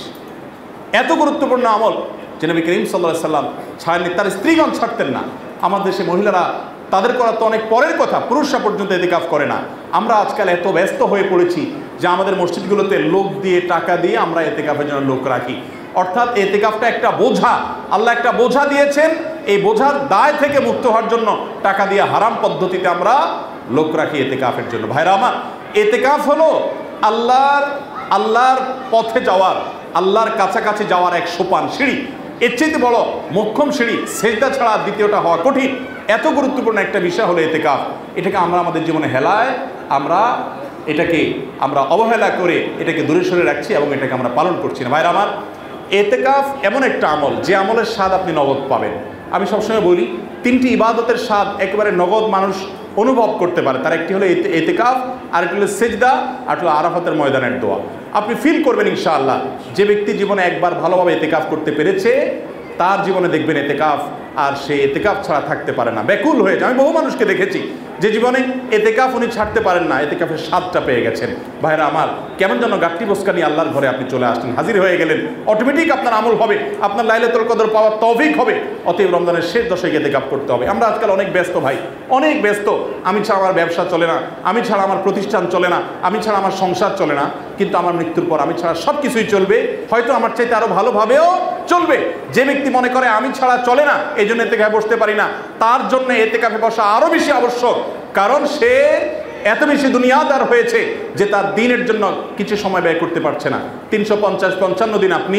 এত গুরুত্বপূর্ণ আমল যে নবী করিম সাল্লাল্লাহু আলাইহি সাল্লাম ছাড়েননি, তার স্ত্রীগণ ছাড়তেন না। আমাদের দেশে মহিলারা, তাদের করা তো অনেক পরের কথা, পুরুষরা পর্যন্ত ইতিকাফ করে না। আমরা আজকাল এত ব্যস্ত হয়ে পড়েছি যে আমাদের মসজিদগুলোতে লোক দিয়ে, টাকা দিয়ে আমরা ইতিকাফের জন্য লোক রাখি। অর্থাৎ ইতিকাফটা একটা বোঝা, আল্লাহ একটা বোঝা দিয়েছেন, এই বোঝার দায় থেকে মুক্ত হওয়ার জন্য টাকা দিয়ে হারাম পদ্ধতিতে আমরা লোক রাখি ইতিকাফের জন্য। ভাইরা আমার, ইতিকাফ হলো আল্লাহর আল্লাহর পথে যাওয়ার, আল্লাহর কাছাকাছি যাওয়ার এক সোপান, সিঁড়ি। এর চেয়ে বড় মোক্ষম সিঁড়ি সেজদা ছাড়া দ্বিতীয়টা হওয়া কঠিন। এত গুরুত্বপূর্ণ একটা বিষয় হলো ইতিকাফ। এটাকে আমরা আমাদের জীবনে হেলায়, আমরা এটাকে আমরা অবহেলা করে এটাকে দূরে সরে রাখছি এবং এটাকে আমরা পালন করছি না। ভাইরা আমার, ইতিকাফ এমন একটা আমল যে আমলের স্বাদ আপনি নগদ পাবেন। আমি সবসময় বলি, তিনটি ইবাদতের স্বাদ একেবারে নগদ মানুষ অনুভব করতে পারে। তার একটি হলো ইতিকাফ, আরেকটি হলো সেজদা, আর হলো আরাফাতের ময়দানের দোয়া। আপনি ফিল করবেন ইনশাআল্লাহ, যে ব্যক্তি জীবনে একবার ভালোভাবে ইতিকাফ করতে পেরেছে, তার জীবনে দেখবেন ইতিকাফ আর সে ইতিকাফ ছাড়া থাকতে পারে না, ব্যাকুল হয়ে যায়। আমি বহু মানুষকে দেখেছি যে জীবনে ইতিকাফ উনি ছাড়তে পারেন না, ইতিকাফের স্বাদটা পেয়ে গেছেন। ভাইরা আমার, কেমন যেন গাঁটটি বসকানি আল্লাহর ঘরে আপনি চলে আসলেন, হাজির হয়ে গেলেন, অটোমেটিক আপনার আমল হবে, আপনার লাইলাতুল কদর পাওয়ার তৌফিক হবে। অতএব রমজানের শেষ দশকে ইতিকাফ করতে হবে। আমরা আজকাল অনেক ব্যস্ত ভাই, অনেক ব্যস্ত। আমি ছাড়া আমার ব্যবসা চলে না, আমি ছাড়া আমার প্রতিষ্ঠান চলে না, আমি ছাড়া আমার সংসার চলে না, কিন্তু আমার মৃত্যুর পর আমি ছাড়া সব কিছুই চলবে, হয়তো আমার চাইতে আরো ভালোভাবেও চলবে। যে ব্যক্তি মনে করে আমি ছাড়া চলে না, এই জন্য ইতিকাফে বসতে পারি না, তার জন্য ইতিকাফে বসা আরো বেশি আবশ্যক। কারণ সে এত বেশি দুনিয়াদার হয়েছে যে তার দিনের জন্য কিছু সময় ব্যয় করতে পারছে না। তিনশো পঞ্চাশ পঞ্চান্ন দিন আপনি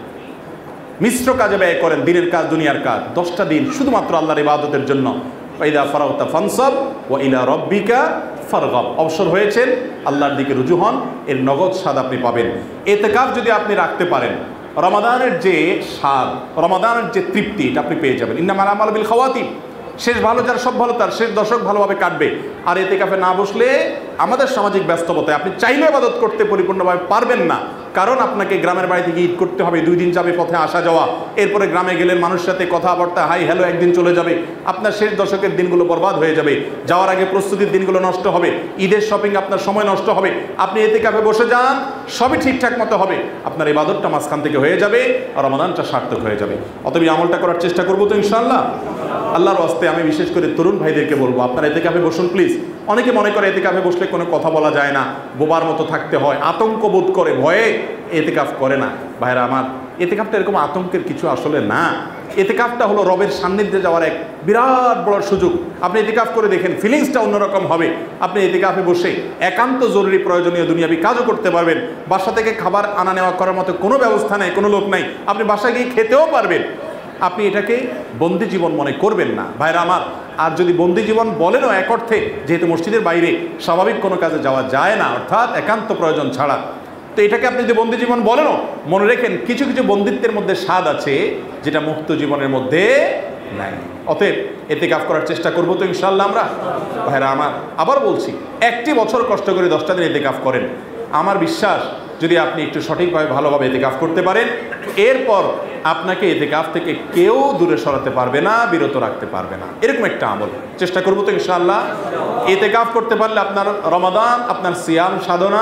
মিশ্র কাজে ব্যয় করেন, দিনের কাজ, দুনিয়ার কাজ। দশটা দিন শুধুমাত্র আল্লাহর ইবাদতের জন্য। ইযা ফারাগতা ফানসাব ওয়া ইলা রাব্বিকা ফারগাব। অবসর হয়েছেন, আল্লাহর দিকে রুজু হন, এর নগদ স্বাদ আপনি পাবেন। ইতিকাফ যদি আপনি রাখতে পারেন, রমাদানের যে স্বাদ, রমাদানের যে তৃপ্তি, এটা আপনি পেয়ে যাবেন। ইন্নামাল আমালু বিল খাওয়াতিম। শেষ ভালো যার সব ভালো তার, শেষ দশক ভালোভাবে কাটবে। আর ইতিকাফে না বসলে আমাদের সামাজিক ব্যস্ততায় আপনি চাইলে ইবাদত করতে পরিপূর্ণভাবে পারবেন না। কারণ আপনাকে গ্রামের বাড়ি থেকে ঈদ করতে হবে, দুই দিন যাবে পথে আসা যাওয়া, এরপরে গ্রামে গেলেন মানুষের সাথে কথাবার্তা, হাই হ্যালো একদিন চলে যাবে, আপনার শেষ দশকের দিনগুলো বরবাদ হয়ে যাবে। যাওয়ার আগে প্রস্তুতির দিনগুলো নষ্ট হবে, ঈদের শপিং আপনার সময় নষ্ট হবে। আপনি ইতিকাফে বসে যান, সবই ঠিকঠাক মতো হবে, আপনার ইবাদতটা মাঝখান থেকে হয়ে যাবে, আর রমাদানটা সার্থক হয়ে যাবে। অতএব আমলটা করার চেষ্টা করবো তো ইনশাআল্লাহ। আল্লাহর ওয়াস্তে আমি বিশেষ করে তরুণ ভাইদেরকে বলবো, আপনারা ইতিকাফে বসুন প্লিজ। অনেকে মনে করে ইতিকাফে বসলে কোনো কথা বলা যায় না, বোবার মতো থাকতে হয়, আতঙ্ক বোধ করে, ভয়ে ইতিকাফ করে না। ভাইরা আমার, ইতিকাফটা এরকম আতঙ্কের কিছু আসলে না। ইতিকাফটা হলো রবের সান্নিধ্যে যাওয়ার এক বিরাট বড় সুযোগ। আপনি ইতিকাফ করে দেখেন, ফিলিংসটা অন্যরকম হবে। আপনি ইতিকাফে বসে একান্ত জরুরি প্রয়োজনীয় দুনিয়াবি কাজও করতে পারবেন। বাসা থেকে খাবার আনা নেওয়া করার মতো কোনো ব্যবস্থা নেই, কোনো লোক নাই, আপনি বাসায় গিয়ে খেতেও পারবেন। আপনি এটাকে বন্দি জীবন মনে করবেন না ভাইরা আমার। আর যদি বন্দি জীবন বলেনও এক অর্থে, যেহেতু মসজিদের বাইরে স্বাভাবিক কোনো কাজে যাওয়া যায় না, অর্থাৎ একান্ত প্রয়োজন ছাড়া, তো এটাকে আপনি যদি বন্দি জীবন বলেনও, মনে রেখেন কিছু কিছু বন্দিত্বের মধ্যে স্বাদ আছে যেটা মুক্ত জীবনের মধ্যে নাই। অতএব ইতিকাফ করার চেষ্টা করবো তো ইনশাআল্লাহ আমরা। ভাইরা আমার, আবার বলছি, একটি বছর কষ্ট করে দশটা দিন ইতিকাফ করেন, আমার বিশ্বাস যদি আপনি একটু সঠিকভাবে ভালোভাবে এতেকাফ করতে পারেন, এরপর আপনাকে এতেকাফ থেকে কেউ দূরে সরাতে পারবে না, বিরত রাখতে পারবে না। এরকম একটা আমল চেষ্টা করবো তো ইনশাআল্লাহ। এতেকাফ করতে পারলে আপনার রমাদান, আপনার সিয়াম সাধনা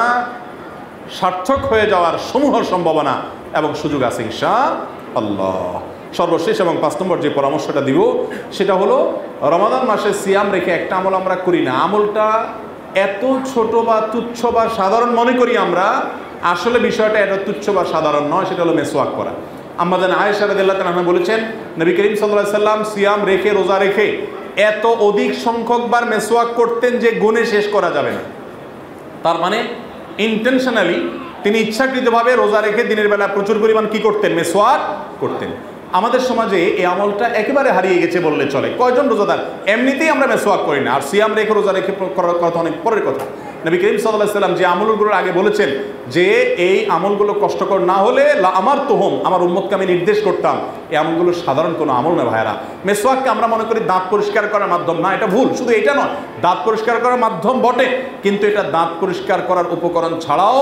সার্থক হয়ে যাওয়ার সমূহ সম্ভাবনা এবং সুযোগ আছে ইনশাআল্লাহ। সর্বশেষ এবং পাঁচ নম্বর যে পরামর্শটা দিব সেটা হলো, রমাদান মাসে সিয়াম রেখে একটা আমল আমরা করি না, আমলটা এত ছোট বা তুচ্ছ বা সাধারণ মনে করি আমরা, আসলে বিষয়টা এত তুচ্ছ বা সাধারণ নয়। সেটা হলো মেসওয়াক করা। আমাদের আয়েশা রাদিয়াল্লাহু তাআলা আনহা বলেছেন, নবী করিম সাল্লাল্লাহু আলাইহি সাল্লাম সিয়াম রেখে, রোজা রেখে এত অধিক সংখ্যকবার মেসওয়াক করতেন যে গুণে শেষ করা যাবে না। তার মানে ইন্টেনশনালি তিনি ইচ্ছাকৃতভাবে রোজা রেখে দিনের বেলা প্রচুর পরিমাণ কি করতেন? মেসওয়াক করতেন। আমাদের সমাজে এই আমলটা একেবারে হারিয়ে গেছে বললে চলে। কয়জন রোজাদার এমনিতেই আমরা মেসওয়াক করি না, আর সিয়াম রেখে রোজা রেখে করার কথা অনেক পরের কথা। নবী করিম সাল্লাল্লাহু আলাইহি সাল্লাম যে আমলগুলোর আগে বলেছেন যে এই আমলগুলো কষ্টকর না হলে আমার তোহম, আমার উম্মতকে আমি নির্দেশ করতাম, এই আমলগুলো সাধারণ কোনো আমল না ভাইরা। মেসওয়াককে আমরা মনে করি দাঁত পরিষ্কার করার মাধ্যম, না, এটা ভুল। শুধু এটা নয়, দাঁত পরিষ্কার করার মাধ্যম বটে, কিন্তু এটা দাঁত পরিষ্কার করার উপকরণ ছাড়াও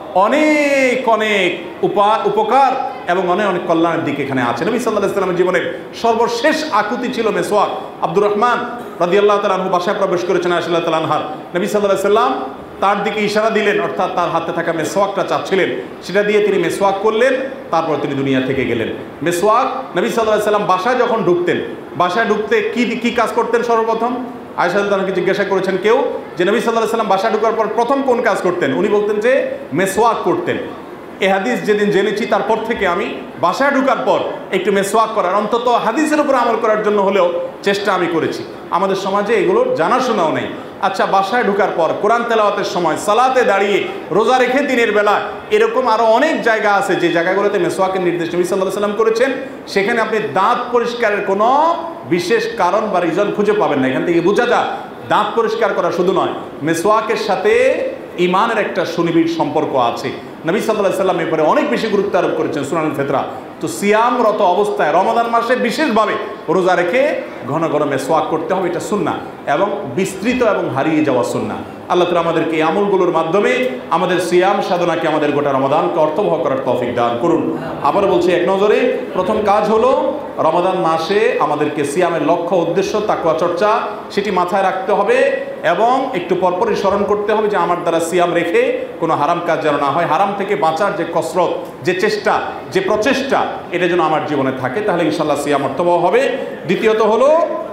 অনেক অনেক উপকার এবং অনেক অনেক কল্যাণের দিক এখানে আছে। নবী সাল্লাল্লাহু আলাইহি ওয়াসাল্লামের জীবনের সর্বশেষ আকুতি ছিল মেসওয়াক। আব্দুর রহমান রাদিয়াল্লাহু তাআলা আনহু বাসায় প্রবেশ করেছেন আয়েশা রাদিয়াল্লাহু তাআলা আনহার। নবী সাল্লাল্লাহু আলাইহি ওয়াসাল্লাম তার দিকে ইশারা দিলেন, অর্থাৎ তার হাতে থাকা মেসওয়াকটা চাচ্ছিলেন, সেটা দিয়ে তিনি মেসওয়াক করলেন, তারপর তিনি দুনিয়া থেকে গেলেন। মেসওয়াক নবী সাল্লাল্লাহু আলাইহি ওয়াসাল্লাম বাসায় যখন ঢুকতেন, বাসায় ঢুকতে কি কি কাজ করতেন? সর্বপ্রথম আয়েশা রাদিয়াল্লাহু তাআলাকে জিজ্ঞাসা করেছেন কেউ যে নবী সাল্লাল্লাহু আলাইহি ওয়াসাল্লাম বাসায় ঢোকার পর প্রথম কোন কাজ করতেন? উনি বলতেন যে মেসওয়াক করতেন। এ হাদিস যেদিন জেনেছি তারপর থেকে আমি বাসায় ঢোকার পর একটু মেসওয়াক করার, অন্তত হাদিসের উপর আমল করার জন্য হলেও চেষ্টা আমি করেছি। আমাদের সমাজে এগুলোর জানাশোনাও নেই। আচ্ছা, বাসায় ঢোকার পর কোরআন তেলাওয়াতের সময়, সালাতে দাঁড়িয়ে, রোজা রেখে দিনের বেলা, এরকম আরও অনেক জায়গা আছে যে জায়গাগুলোতে মেসওয়াকের নির্দেশ নবী সাল্লাল্লাহু আলাইহি ওয়াসাল্লাম করেছেন। সেখানে আপনি দাঁত পরিষ্কারের কোনো বিশেষ কারণ বা রিজন খুঁজে পাবেন না। এখান থেকে বোঝা যায় দাঁত পরিষ্কার করা শুধু নয়, মেসওয়াকের সাথে ইমানের একটা সুনিবিড় সম্পর্ক আছে। নবী সাল্লাল্লাহু আলাইহি ওয়াসাল্লাম এরপরে অনেক বেশি গুরুত্ব আরোপ করেছেন সুনানুল ফিতরা। তো সিয়ামরত অবস্থায় রমাদান মাসে বিশেষভাবে রোজা রেখে ঘন ঘন মেসওয়াক করতে হবে, এটা সুন্নাহ এবং বিস্তৃত এবং হারিয়ে যাওয়া সুন্নাহ। আল্লাহ তাআলা আমাদেরকে এই আমলগুলোর মাধ্যমে আমাদের সিয়াম সাধনাকে, আমাদের গোটা রমাদানকে অর্থবহ করার তৌফিক দান করুন। আবার বলছি এক নজরে, প্রথম কাজ হলো রমাদান মাসে আমাদেরকে সিয়ামের লক্ষ্য, উদ্দেশ্য, তাকওয়া চর্চা, সেটি মাথায় রাখতে হবে এবং একটু পরপরই স্মরণ করতে হবে যে আমার দ্বারা সিয়াম রেখে কোনো হারাম কাজ যেন না হয়। হারাম থেকে বাঁচার যে কসরত, যে চেষ্টা, যে প্রচেষ্টা, এটা যেন আমার জীবনে থাকে, তাহলে ইনশাআল্লাহ সিয়াম অর্থবহ হবে। দ্বিতীয়ত হলো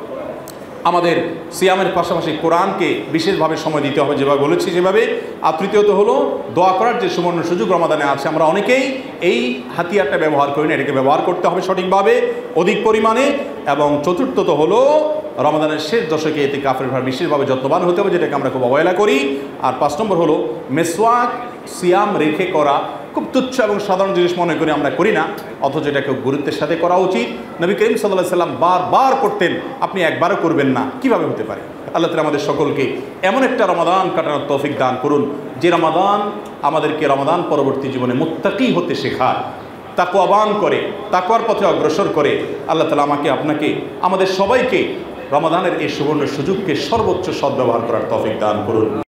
আমাদের সিয়ামের পাশাপাশি কোরআনকে বিশেষভাবে সময় দিতে হবে, যেভাবে বলেছি যেভাবে। আর তৃতীয়ত হলো দোয়া করার যে সুবর্ণ সুযোগ রমাদানে আছে, আমরা অনেকেই এই হাতিয়ারটা ব্যবহার করি না, এটাকে ব্যবহার করতে হবে সঠিকভাবে, অধিক পরিমাণে। এবং চতুর্থত হলো রমাদানের শেষ দশকে ইতিকাফের ব্যাপারে বিশেষভাবে যত্নবান হতে হবে, যেটাকে আমরা খুব অবহেলা করি। আর পাঁচ নম্বর হলো মেসওয়াক সিয়াম রেখে করা খুব তুচ্ছ এবং সাধারণ জিনিস মনে করি আমরা করি না, অথচ এটাকে গুরুত্বের সাথে করা উচিত। নবী করিম সাল্লাল্লাহু আলাইহি ওয়াসাল্লাম বারবার করতেন, আপনি একবারও করবেন না, কিভাবে হতে পারে? আল্লাহ তাআলা আমাদের সকলকে এমন একটা রমাদান কাটানোর তৌফিক দান করুন যে রমাদান আমাদেরকে রমাদান পরবর্তী জীবনে মুত্তাকি হতে শেখায়, তাকওয়াবান করে, তাকওয়ার পথে অগ্রসর করে। আল্লাহ তাআলা আমাকে, আপনাকে, আমাদের সবাইকে রমাদানের এই সুবর্ণ সুযোগকে সর্বোচ্চ সদ্ব্যবহার করার তৌফিক দান করুন।